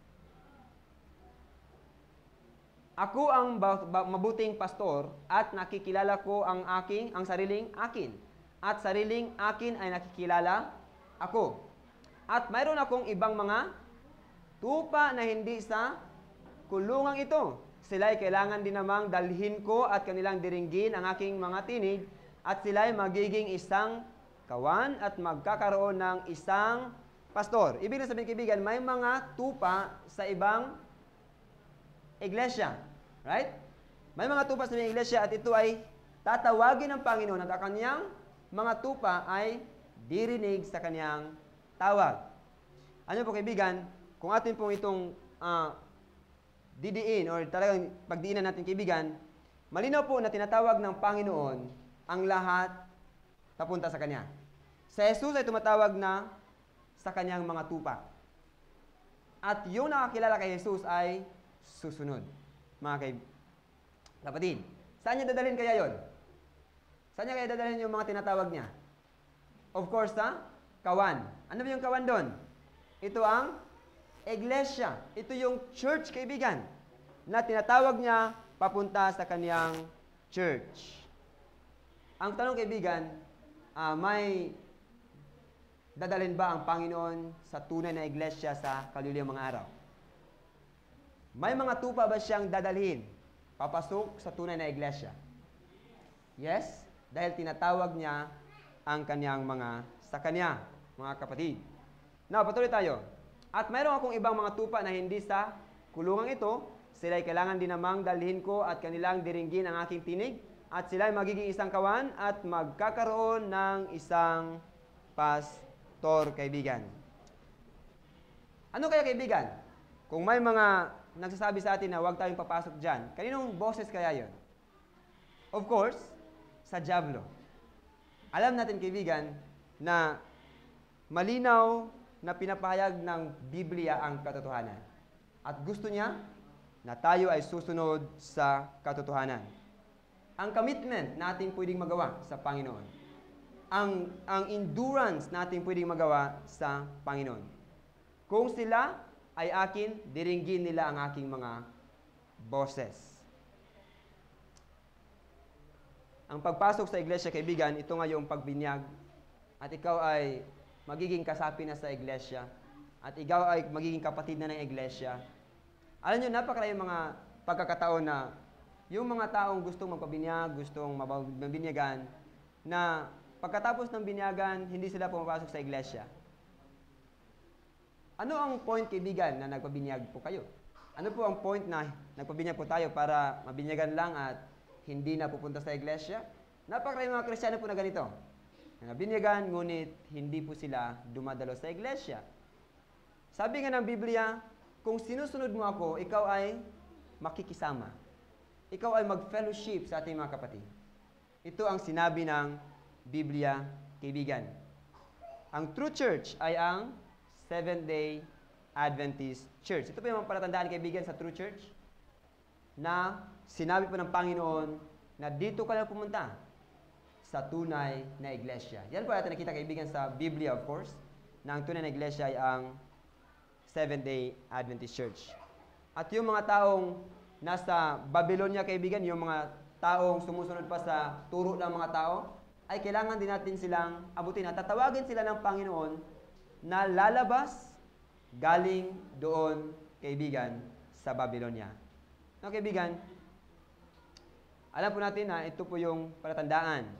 ako ang mabuting pastor at nakikilala ko ang aking, ang sariling akin. At sariling akin ay nakikilala ako. At mayroon akong ibang mga tupa na hindi sa kulungang ito. Sila ay kailangan din namang dalhin ko at kanilang diringgin ang aking mga tinig at sila ay magiging isang kawan at magkakaroon ng isang pastor. Ibig na sabihin, kaibigan, may mga tupa sa ibang iglesia. Right? May mga tupa sa ibang iglesia at ito ay tatawagin ng Panginoon at ang kanyang mga tupa ay dirinig sa kanyang tawag. Ano po kaibigan, kung atin pong itong uh, didiin or talagang pagdiinan natin kaibigan, malinaw po na tinatawag ng Panginoon ang lahat papunta sa Kanya. Sa Jesus ay tumatawag na sa Kanyang mga tupa. At yung nakakilala kay Jesus ay susunod. Mga kaib- kapatid, saan niya dadalhin kaya yon? Saan niya kaya dadalhin yung mga tinatawag niya? Of course, sa kawan. Ano ba yung kawan doon? Ito ang iglesia. Ito yung church, kaibigan, na tinatawag niya papunta sa kaniyang church. Ang tanong, kaibigan, uh, may dadalhin ba ang Panginoon sa tunay na iglesia sa kaluluyang mga araw? May mga tupa ba siyang dadalhin papasok sa tunay na iglesia? Yes, dahil tinatawag niya ang kaniyang mga sa kanya, mga kapatid. Now, patuloy tayo. At mayroon akong ibang mga tupa na hindi sa kulungang ito. Sila'y kailangan din namang dalhin ko at kanilang diringgin ang aking tinig. At sila'y magiging isang kawan at magkakaroon ng isang pastor, kaibigan. Ano kaya, kaibigan? Kung may mga nagsasabi sa atin na huwag tayong papasok dyan, kaninong boses kaya yon? Of course, sa dyablo. Alam natin, kaibigan, na malinaw na pinapahayag ng Biblia ang katotohanan. At gusto niya na tayo ay susunod sa katotohanan. Ang commitment natin pwedeng magawa sa Panginoon. Ang, ang endurance natin pwedeng magawa sa Panginoon. Kung sila ay akin, diringgin nila ang aking mga boses. Ang pagpasok sa iglesia, kaibigan, ito nga yung pagbinyag. At ikaw ay magiging kasapi na sa iglesia. At ikaw ay magiging kapatid na ng iglesia. Alam nyo, napakaraming mga pagkakataon na yung mga taong gustong magpabinyag, gustong mabinyagan, na pagkatapos ng binyagan, hindi sila pumapasok sa iglesia. Ano ang point, kaibigan, na nagpabinyag po kayo? Ano po ang point na nagpabinyag po tayo para mabinyagan lang at hindi na pupunta sa iglesia? Napakaraming mga Kristiyano po na ganito. Nabinyagan, ngunit hindi po sila dumadalo sa iglesia. Sabi nga ng Biblia, kung sinusunod mo ako, ikaw ay makikisama. Ikaw ay mag-fellowship sa ating mga kapatid. Ito ang sinabi ng Biblia, kaibigan. Ang true church ay ang Seventh-day Adventist Church. Ito po yung palatandaan, kaibigan, sa true church na sinabi po ng Panginoon na dito ka lang pumunta sa tunay na iglesia. Yan po natin nakita, kaibigan, sa Biblia, of course, na ang tunay na iglesia ay ang Seventh-day Adventist Church. At yung mga taong nasa Babylonia, kaibigan, yung mga taong sumusunod pa sa turo ng mga tao, ay kailangan din natin silang abutin at tatawagin sila ng Panginoon na lalabas galing doon, kaibigan, sa Babylonia. No, kaibigan, alam po natin na ito po yung palatandaan.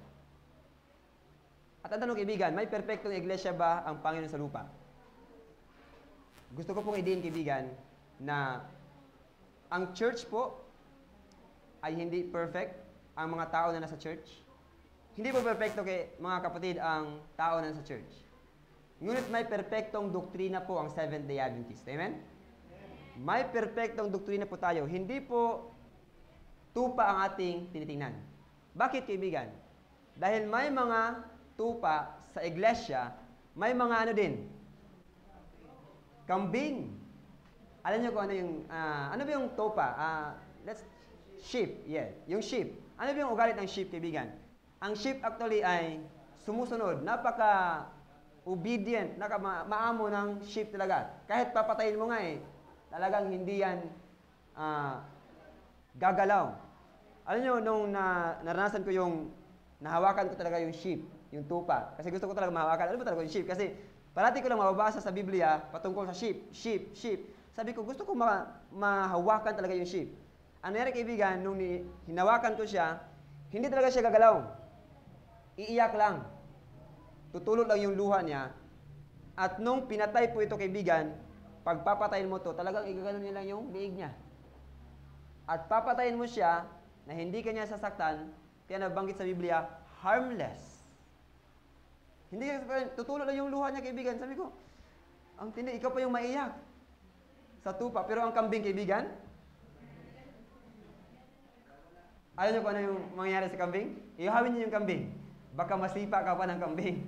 At ang tanong, kaibigan, may perpektong iglesia ba ang Panginoon sa lupa? Gusto ko pong idiin, kaibigan, na ang church po ay hindi perfect, ang mga tao na nasa church. Hindi po perfecto, kay mga kapatid, ang tao na nasa church. Ngunit may perpektong doktrina po ang Seventh-day Adventist. Amen? May perpektong doktrina po tayo. Hindi po tupa ang ating tinitingnan. Bakit, kaibigan? Dahil may mga tupa sa iglesia, may mga ano din? Kambing. Alam niyo kung ano yung, uh, ano ba yung tupa? Uh, let's, sheep, yeah. Yung sheep. Ano ba yung ugalit ng sheep, kaibigan? Ang sheep actually ay sumusunod. Napaka obedient, naka ma maamo ng sheep talaga. Kahit papatayin mo nga eh, talagang hindi yan uh, gagalaw. Alam nyo, nung na, naranasan ko yung, nahawakan ko talaga yung sheep, yung tupa. Kasi gusto ko talaga mahawakan. Ano ba talaga yung sheep? Kasi parati ko lang mababasa sa Biblia patungkol sa sheep, sheep, sheep. Sabi ko, gusto ko ma mahawakan talaga yung sheep. Ano nangyari, kaibigan, nung ni hinawakan ko siya, hindi talaga siya gagalaw. Iiyak lang. Tutulog lang yung luha niya. At nung pinatay po ito, kaibigan, pagpapatayin mo to, talagang igagano niya lang yung liig niya. At papatayin mo siya na hindi kanya sasaktan, Kaya nabanggit sa Biblia, harmless. Hindi, tutulo lang yung luha niya, kaibigan. Sabi ko, ang tindi, ikaw pa yung maiyak sa tupa. Pero ang kambing, kaibigan, alam niyo kung ano yung mangyayari sa kambing? Ihawin niyo yung kambing. Baka masipa ka pa ng kambing.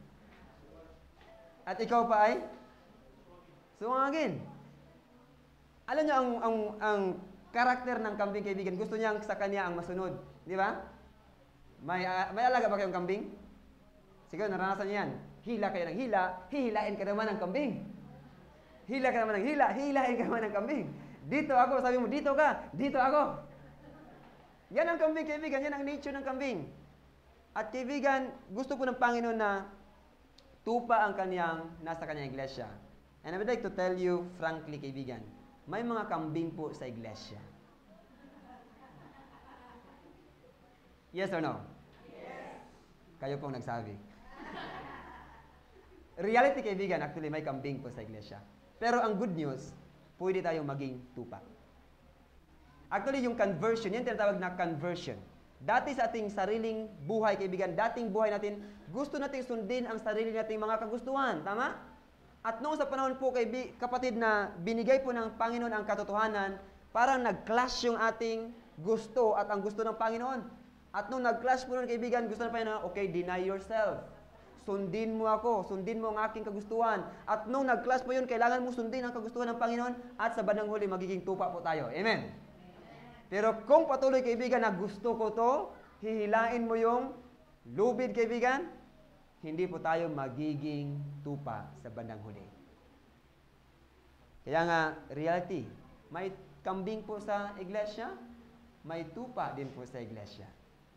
At ikaw pa ay sumangin. Alam niyo ang ang ang karakter ng kambing, kaibigan, gusto niya sa kanya ang masunod, di ba? May uh, may alaga ba kayong kambing? Siguro naranasan niyo yan. Hila kayo ng hila, hihilain ka naman ng kambing. Hila ka naman ng hila, hihilain ka naman ng kambing. Dito ako, sabi mo, dito ka, dito ako. Yan ang kambing, kaibigan, yan ang nature ng kambing. At kaibigan, gusto po ng Panginoon na tupa ang kaniyang, nasa kanyang iglesia. And I would like to tell you, frankly, kaibigan, may mga kambing po sa iglesia. Yes or no? Yes. Kayo pong nagsabi. Reality, kaibigan, actually, may kambing po sa iglesia. Pero ang good news, pwede tayong maging tupa. Actually, yung conversion, yan tinatawag na conversion. Dati sa ating sariling buhay, kaibigan, dating buhay natin, gusto nating sundin ang sarili nating mga kagustuhan. Tama? At noong sa panahon po, kay kapatid, na binigay po ng Panginoon ang katotohanan, parang nag-clash yung ating gusto at ang gusto ng Panginoon. At noong nag-clash po nun, kaibigan, gusto ng Panginoon, okay, deny yourself. Sundin mo ako, sundin mo ang aking kagustuhan. At nung nag-class po yun, kailangan mo sundin ang kagustuhan ng Panginoon at sa bandang huli, magiging tupa po tayo. Amen? Pero kung patuloy, kaibigan, na gusto ko to, hihilain mo yung lubid, kaibigan, hindi po tayo magiging tupa sa bandang huli. Kaya nga, reality, may kambing po sa iglesia, may tupa din po sa iglesia.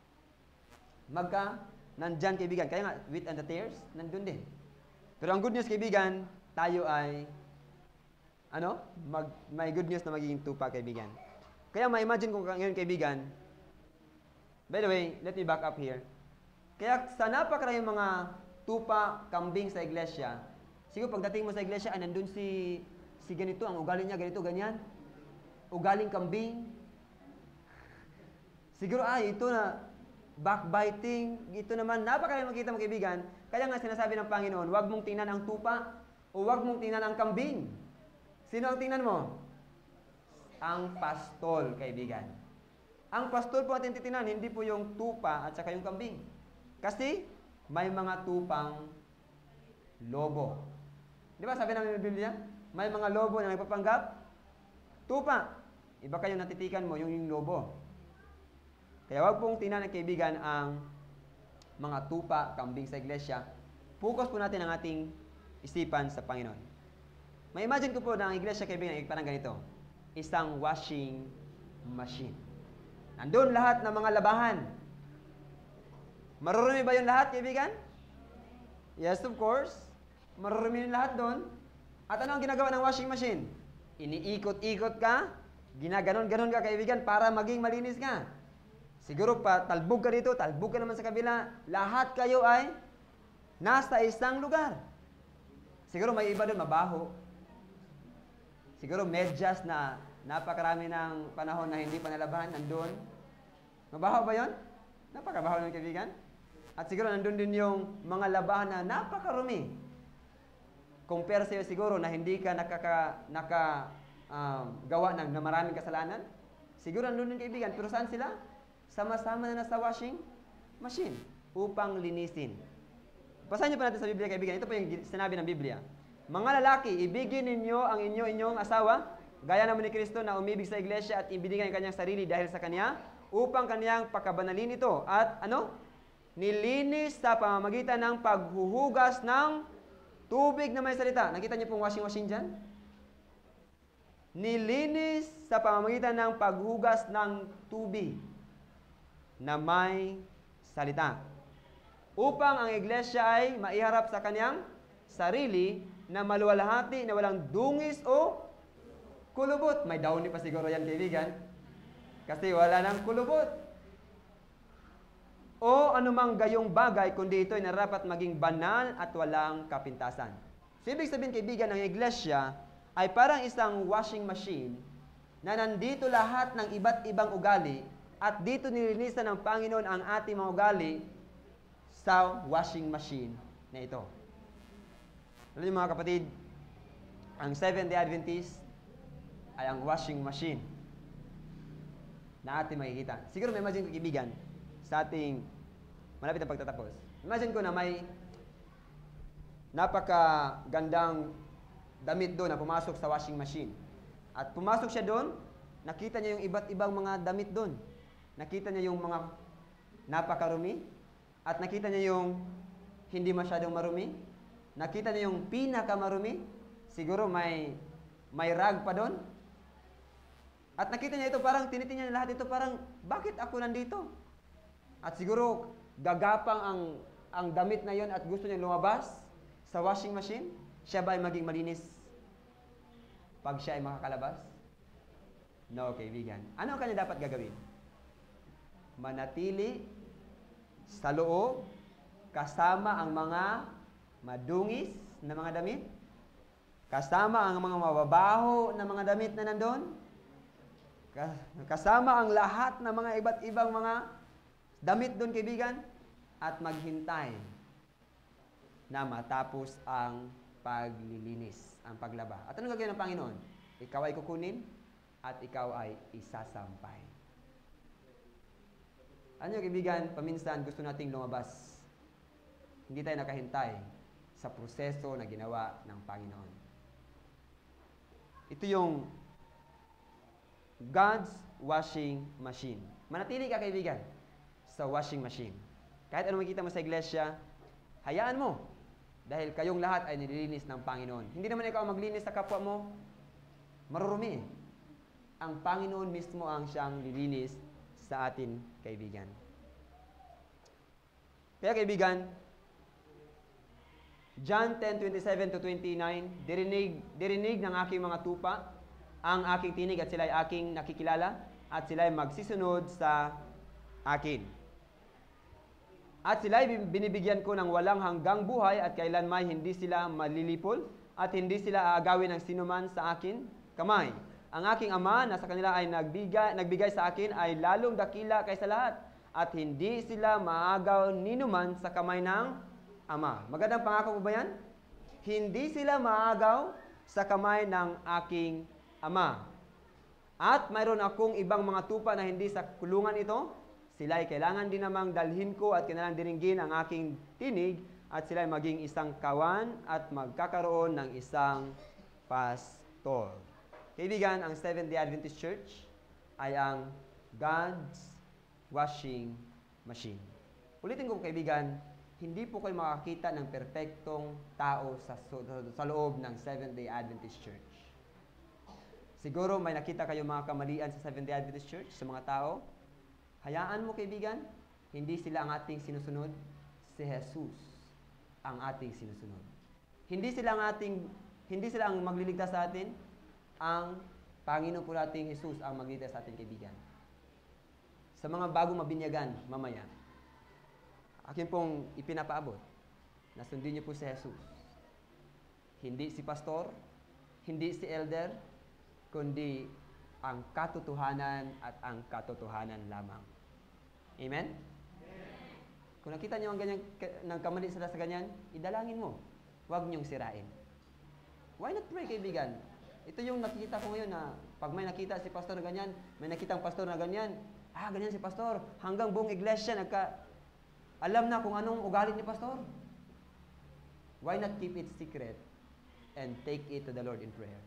Magka, nandyan, kaibigan. Kaya nga, wheat and the tares, nandun din. Pero ang good news, kaibigan, tayo ay, ano? Mag, may good news na magiging tupa, kaibigan. Kaya ma-imagine ko ngayon, kaibigan, by the way, let me back up here. Kaya sa napakaraming mga tupa, kambing sa iglesia, siguro pagdating mo sa iglesia, ay nandun si, si ganito, ang ugali niya, ganito, ganyan. Ugaling kambing. Siguro, ay, ito na, backbiting, ito naman, napakaraming makita mo, kaibigan. Kaya nga sinasabi ng Panginoon, huwag mong tingnan ang tupa o huwag mong tingnan ang kambing. Sino ang tingnan mo? Ang pastol, kaibigan. Ang pastol po natin titingnan, hindi po yung tupa at saka yung kambing. Kasi may mga tupang lobo. Di ba sabi namin ng Biblia? May mga lobo na nagpapanggap tupa. Iba kayo natitikan mo yung, yung lobo. Kaya wag pong tingnan ng kaibigan ang mga tupa, kambing sa iglesia. Focus po natin ang ating isipan sa Panginoon. May imagine ko po na ang iglesia, kaibigan, ay parang ganito. Isang washing machine. Nandun lahat ng mga labahan. Marurumi ba yung lahat, kaibigan? Yes, of course. Marurumi yung lahat doon. At ano ang ginagawa ng washing machine? Iniikot-ikot ka, ginaganon-ganon ka, kaibigan, para maging malinis ka. Siguro pa, talbog ka dito, talbog ka naman sa kabila. Lahat kayo ay nasa isang lugar. Siguro may iba doon, mabaho. Siguro medyas na napakarami ng panahon na hindi pa nalabahan, nandun. Mabaho ba yon? Napakabaho ng kaibigan. At siguro nandun din yung mga labahan na napakarumi. Compare sa'yo siguro na hindi ka nakaka, naka, um, gawa ng na maraming kasalanan. Siguro nandun din, kaibigan. Pero saan sila? Sama-sama na nasa washing machine upang linisin. Basahin niyo pa natin sa Biblia, kaibigan. Ito po yung sinabi ng Biblia. Mga lalaki, ibigin ninyo ang inyo-inyong asawa, gaya naman ni Kristo na umibig sa iglesia at ibinigay ang kanyang sarili dahil sa kanya, upang kanyang pakabanalin ito. At ano? Nilinis sa pamamagitan ng paghuhugas ng tubig na may salita. Nakita niyo pong washing machine dyan? Nilinis sa pamamagitan ng paghugas ng tubig na may salita. Upang ang iglesia ay maiharap sa kanyang sarili na maluwalhati na walang dungis o kulubot. May downy pa siguro yan, kaibigan. Kasi wala nang kulubot. O anumang gayong bagay, kundi ito ay narapat maging banal at walang kapintasan. So, ibig sabihin, kaibigan, ang iglesia ay parang isang washing machine na nandito lahat ng iba't ibang ugali At dito nilinisan ng Panginoon ang ating mga ugali sa washing machine na ito. Alam niyo mga kapatid, ang Seventh-day Adventist ay ang washing machine na ating makikita. Siguro may imagine ko, kaibigan, sa ating malapit na pagtatapos. Imagine ko na may napakagandang damit doon na pumasok sa washing machine. At pumasok siya doon, nakita niya yung iba't ibang mga damit doon. Nakita niya yung mga napakarumi, at nakita niya yung hindi masyadong marumi. Nakita niya yung pinakamarumi. Siguro may may rag pa doon. At nakita niya ito, parang tinitingnan niya lahat ito, parang bakit ako nandito? At siguro gagapang ang ang damit na yon at gusto niya lumabas sa washing machine. Siya ba ay maging malinis pag siya ay makakalabas? No, kaibigan. Ano ang kanya dapat gagawin? Manatili sa loob kasama ang mga madungis na mga damit, kasama ang mga mababaho na mga damit na nandun, kasama ang lahat ng mga iba't ibang mga damit doon, kaibigan, at maghintay na matapos ang paglilinis, ang paglaba. At anong gagawin ng Panginoon? Ikaw ay kukunin at ikaw ay isasampay. Ano yung kaibigan, paminsan gusto nating lumabas. Hindi tayo nakahintay sa proseso na ginawa ng Panginoon. Ito yung God's washing machine. Manatili ka, kaibigan, sa washing machine. Kahit ano makita mo sa iglesia, hayaan mo. Dahil kayong lahat ay nililinis ng Panginoon. Hindi naman ikaw maglinis sa kapwa mo, marurumi. Ang Panginoon mismo ang siyang lilinis sa atin, kaibigan. Kaya kaibigan, John ten, twenty-seven to twenty-nine, dirinig, dirinig ng aking mga tupa ang aking tinig at sila ay aking nakikilala at sila ay magsisunod sa akin. At sila ay binibigyan ko ng walang hanggang buhay at kailanmay hindi sila malilipol at hindi sila aagawin ng sinuman sa akin kamay. Ang aking Ama na sa kanila ay nagbigay, nagbigay sa akin ay lalong dakila kaysa lahat at hindi sila maagaw ninuman sa kamay ng Ama. Magandang pangako po ba yan? Hindi sila maagaw sa kamay ng aking Ama. At mayroon akong ibang mga tupa na hindi sa kulungan ito. Sila ay kailangan din namang dalhin ko at kailangan diringgin ang aking tinig at sila ay maging isang kawan at magkakaroon ng isang pastor. Kaibigan, ang Seventh-day Adventist Church ay ang God's washing machine. Ulitin ko, kaibigan, hindi po kayo makakita ng perpektong tao sa, sa loob ng Seventh-day Adventist Church. Siguro may nakita kayo mga kamalian sa Seventh-day Adventist Church, sa mga tao. Hayaan mo, kaibigan, hindi sila ang ating sinusunod. Si Jesus ang ating sinusunod. Hindi sila ang ating, hindi sila ang magliligtas sa atin. Ang Panginoon po nating Jesus ang magliligtas sa ating, kaibigan. Sa mga bagong mabinyagan, mamaya, akin pong ipinapaabot na sundin niyo po si Jesus. Hindi si pastor, hindi si elder, kundi ang katotohanan at ang katotohanan lamang. Amen? Kung nakita niyo ang ganyan, nang kamali sila sa ganyan, idalangin mo. Huwag niyong sirain. Why not pray, kaibigan? Ito yung nakikita ko ngayon na pag may nakita si pastor na ganyan, may nakita ang pastor na ganyan, ah, ganyan si pastor. Hanggang buong iglesia, nagka, alam na kung anong ugali ni pastor. Why not keep it secret and take it to the Lord in prayer?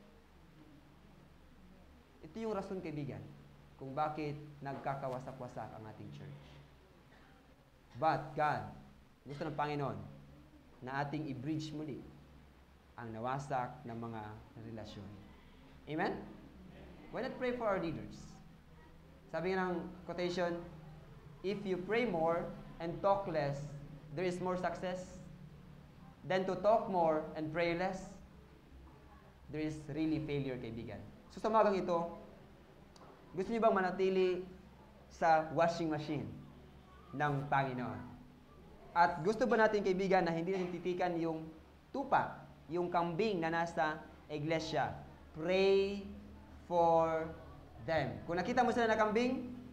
Ito yung rason, kaibigan, kung bakit nagkakawasak-wasak ang ating church. But God, gusto ng Panginoon na ating i-bridge muli ang nawasak ng mga relasyon. Amen? Why not pray for our leaders? Sabi nga ng quotation, if you pray more and talk less, there is more success than to talk more and pray less. There is really failure, kaibigan. So sa umagang ito, gusto niyo bang manatili sa washing machine ng Panginoon? At gusto ba natin, kaibigan, na hindi natin titikan yung tupa, yung kambing na nasa iglesia? Pray for them. Kung nakita mo sila na kambing,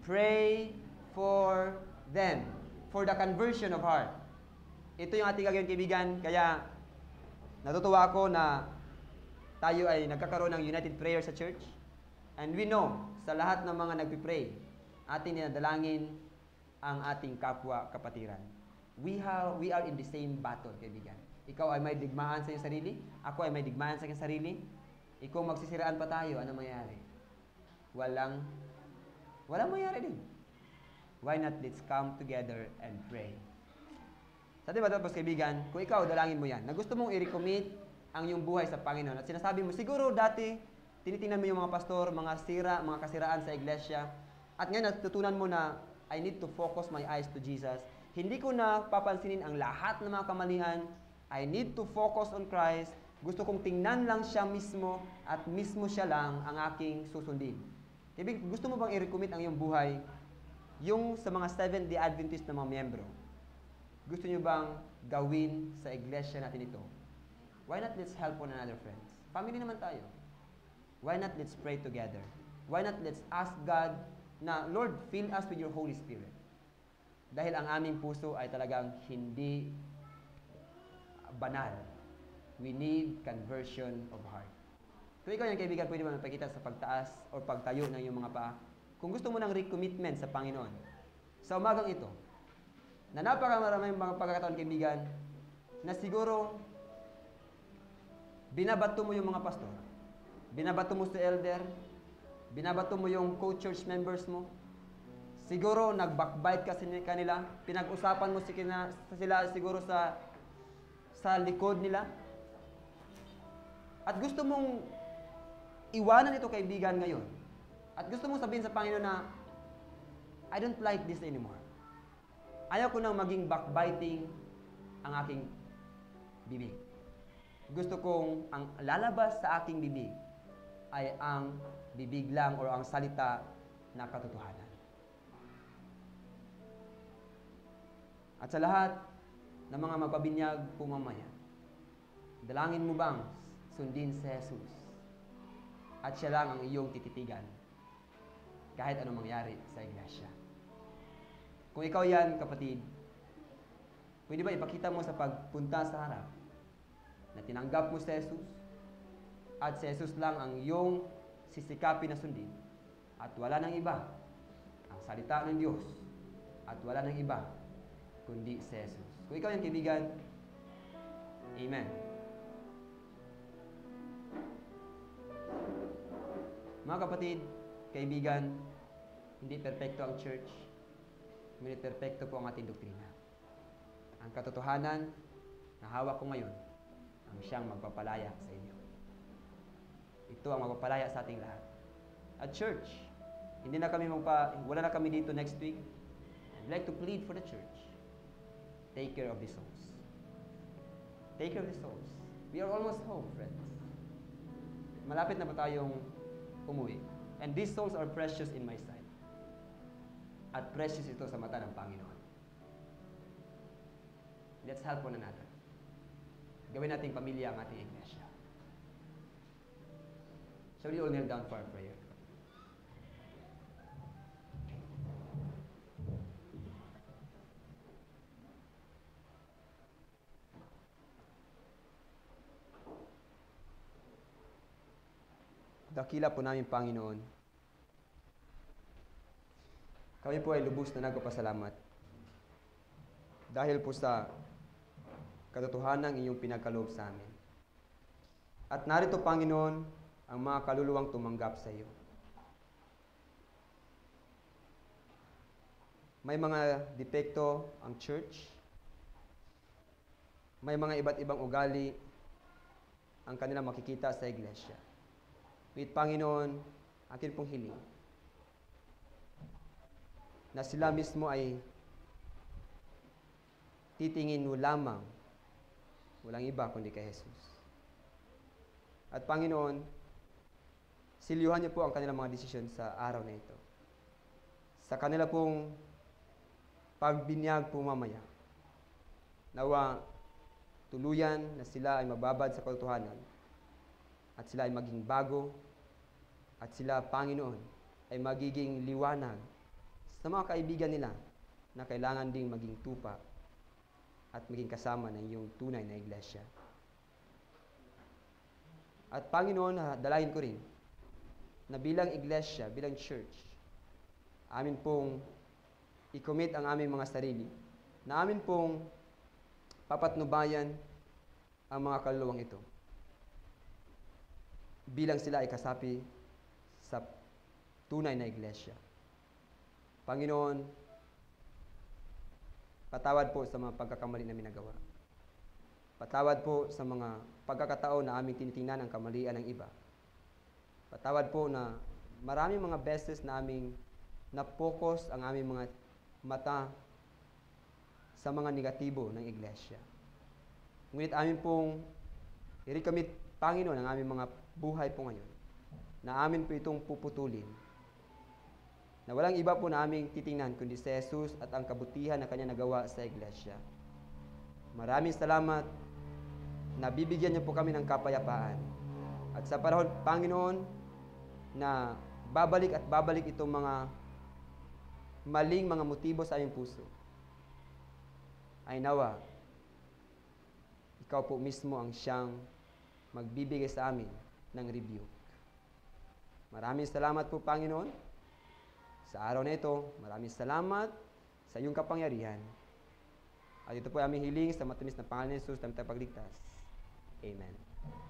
pray for them, for the conversion of heart. Ito yung ating gagawin, kaibigan, kaya natutuwa ako na tayo ay nagkakaroon ng united prayer sa church. And we know, sa lahat ng mga nagpipray, ating ninadalangin ang ating kapwa kapatiran. We, have, we are in the same battle, kaibigan. Ikaw ay may digmaan sa iyong sarili, ako ay may digmaan sa iyong sarili. Ikaw magsisiraan pa tayo, ano mangyayari? Walang, walang mangyayari din. Why not let's come together and pray? Sa diba tapos kaibigan, kung ikaw dalangin mo yan, na gusto mong i-recommit ang iyong buhay sa Panginoon at sinasabi mo, siguro dati, tinitingnan mo yung mga pastor, mga sira, mga kasiraan sa iglesia, at ngayon natutunan mo na I need to focus my eyes to Jesus. Hindi ko na papansinin ang lahat ng mga kamalian. I need to focus on Christ. Gusto kong tingnan lang siya mismo at mismo siya lang ang aking susundin. Ibig, gusto mo bang i-recommit ang iyong buhay yung sa mga Seventh-day Adventist na mga miyembro? Gusto niyo bang gawin sa iglesia natin ito? Why not let's help one another, friends? Family naman tayo. Why not let's pray together? Why not let's ask God na, Lord, fill us with your Holy Spirit. Dahil ang aming puso ay talagang hindi banal. We need conversion of heart. Kung ikaw yung kaibigan, pwede mo magpakita sa pagtaas o pagtayo ng iyong mga paa. Kung gusto mo ng recommitment sa Panginoon, sa umagang ito, na napakamaraming mga pagkakataon, kaibigan, na siguro binabato mo yung mga pastor, binabato mo si elder, binabato mo yung co-church members mo, siguro nag-backbite ka sa kanila, pinag-usapan mo sila, sila siguro sa sa likod nila, at gusto mong iwanan ito, kaibigan, ngayon, at gusto mong sabihin sa Panginoon na I don't like this anymore. Ayaw ko nang maging backbiting ang aking bibig. Gusto kong ang lalabas sa aking bibig ay ang bibig lang o ang salita na katotohanan. At sa lahat ng mga magpabinyag po mamaya, dalangin mo bang sundin si Jesus at siya lang ang iyong tititigan kahit anong mangyari sa iglesia? Kung ikaw yan, kapatid, pwede ba ipakita mo sa pagpunta sa harap na tinanggap mo si Jesus at si Jesus lang ang iyong sisikapin na sundin at wala nang iba ang salita ng Diyos at wala nang iba kundi si Jesus. Kung ikaw yan, kaibigan, amen. Mga kapatid, kaibigan, hindi perpekto ang church, ngunit perpekto po ang ating doktrina. Ang katotohanan na hawak ko ngayon ang siyang magpapalaya sa inyo. Ito ang magpapalaya sa ating lahat. At church, hindi na kami magpa, wala na kami dito next week. I'd like to plead for the church. Take care of the souls. Take care of the souls. We are almost home, friends. Malapit na ba tayong umuwi? And these souls are precious in my sight. At precious ito sa mata ng Panginoon. Let's help one another. Gawin nating pamilya ang ating iglesia. Shall we all kneel down for our prayer? Dakila po namin, Panginoon. Kami po ay lubos na nagpapasalamat dahil po sa katotohanan ng iyong pinagkaloob sa amin. At narito, Panginoon, ang mga kaluluwang tumanggap sa iyo. May mga depekto ang church. May mga iba't ibang ugali ang kanilang makikita sa iglesia. With Panginoon, akin pong hiling na sila mismo ay titingin mo lamang, walang iba kundi kay Jesus. At Panginoon, silyuhan niyo po ang kanilang mga desisyon sa araw na ito. Sa kanila pong pagbinyag po mamaya, nawa tuluyan na sila ay mababad sa katotohanan at sila ay maging bago at sila, Panginoon, ay magiging liwanag sa mga kaibigan nila na kailangan ding maging tupa at maging kasama ng iyong tunay na iglesia. At Panginoon, dalahin ko rin na bilang iglesia, bilang church, amin pong i-commit ang aming mga sarili, na amin pong papatnubayan ang mga kaluluwang ito bilang sila ay kasapi sa tunay na iglesia. Panginoon, patawad po sa mga pagkakamali namin nagawa. Patawad po sa mga pagkakataon na aming tinitingnan ang kamalian ng iba. Patawad po na maraming mga beses na aming na-focus ang aming mga mata sa mga negatibo ng iglesia. Ngunit amin pong i-recommit, Panginoon, ang aming mga buhay po ngayon, na amin po itong puputulin, na walang iba po na aming titingnan kundi si Jesus at ang kabutihan na Kanya nagawa sa iglesia. Maraming salamat na bibigyan niyo po kami ng kapayapaan. At sa panahon, Panginoon, na babalik at babalik itong mga maling mga motibo sa aming puso, ay nawa, ikaw po mismo ang siyang magbibigay sa amin ng rebuke. Maraming salamat po, Panginoon, sa araw na ito. Maraming salamat sa iyong kapangyarihan. At ito po ay aming hiling sa matamis na pangalan ni Jesus na tagapagligtas. Amen.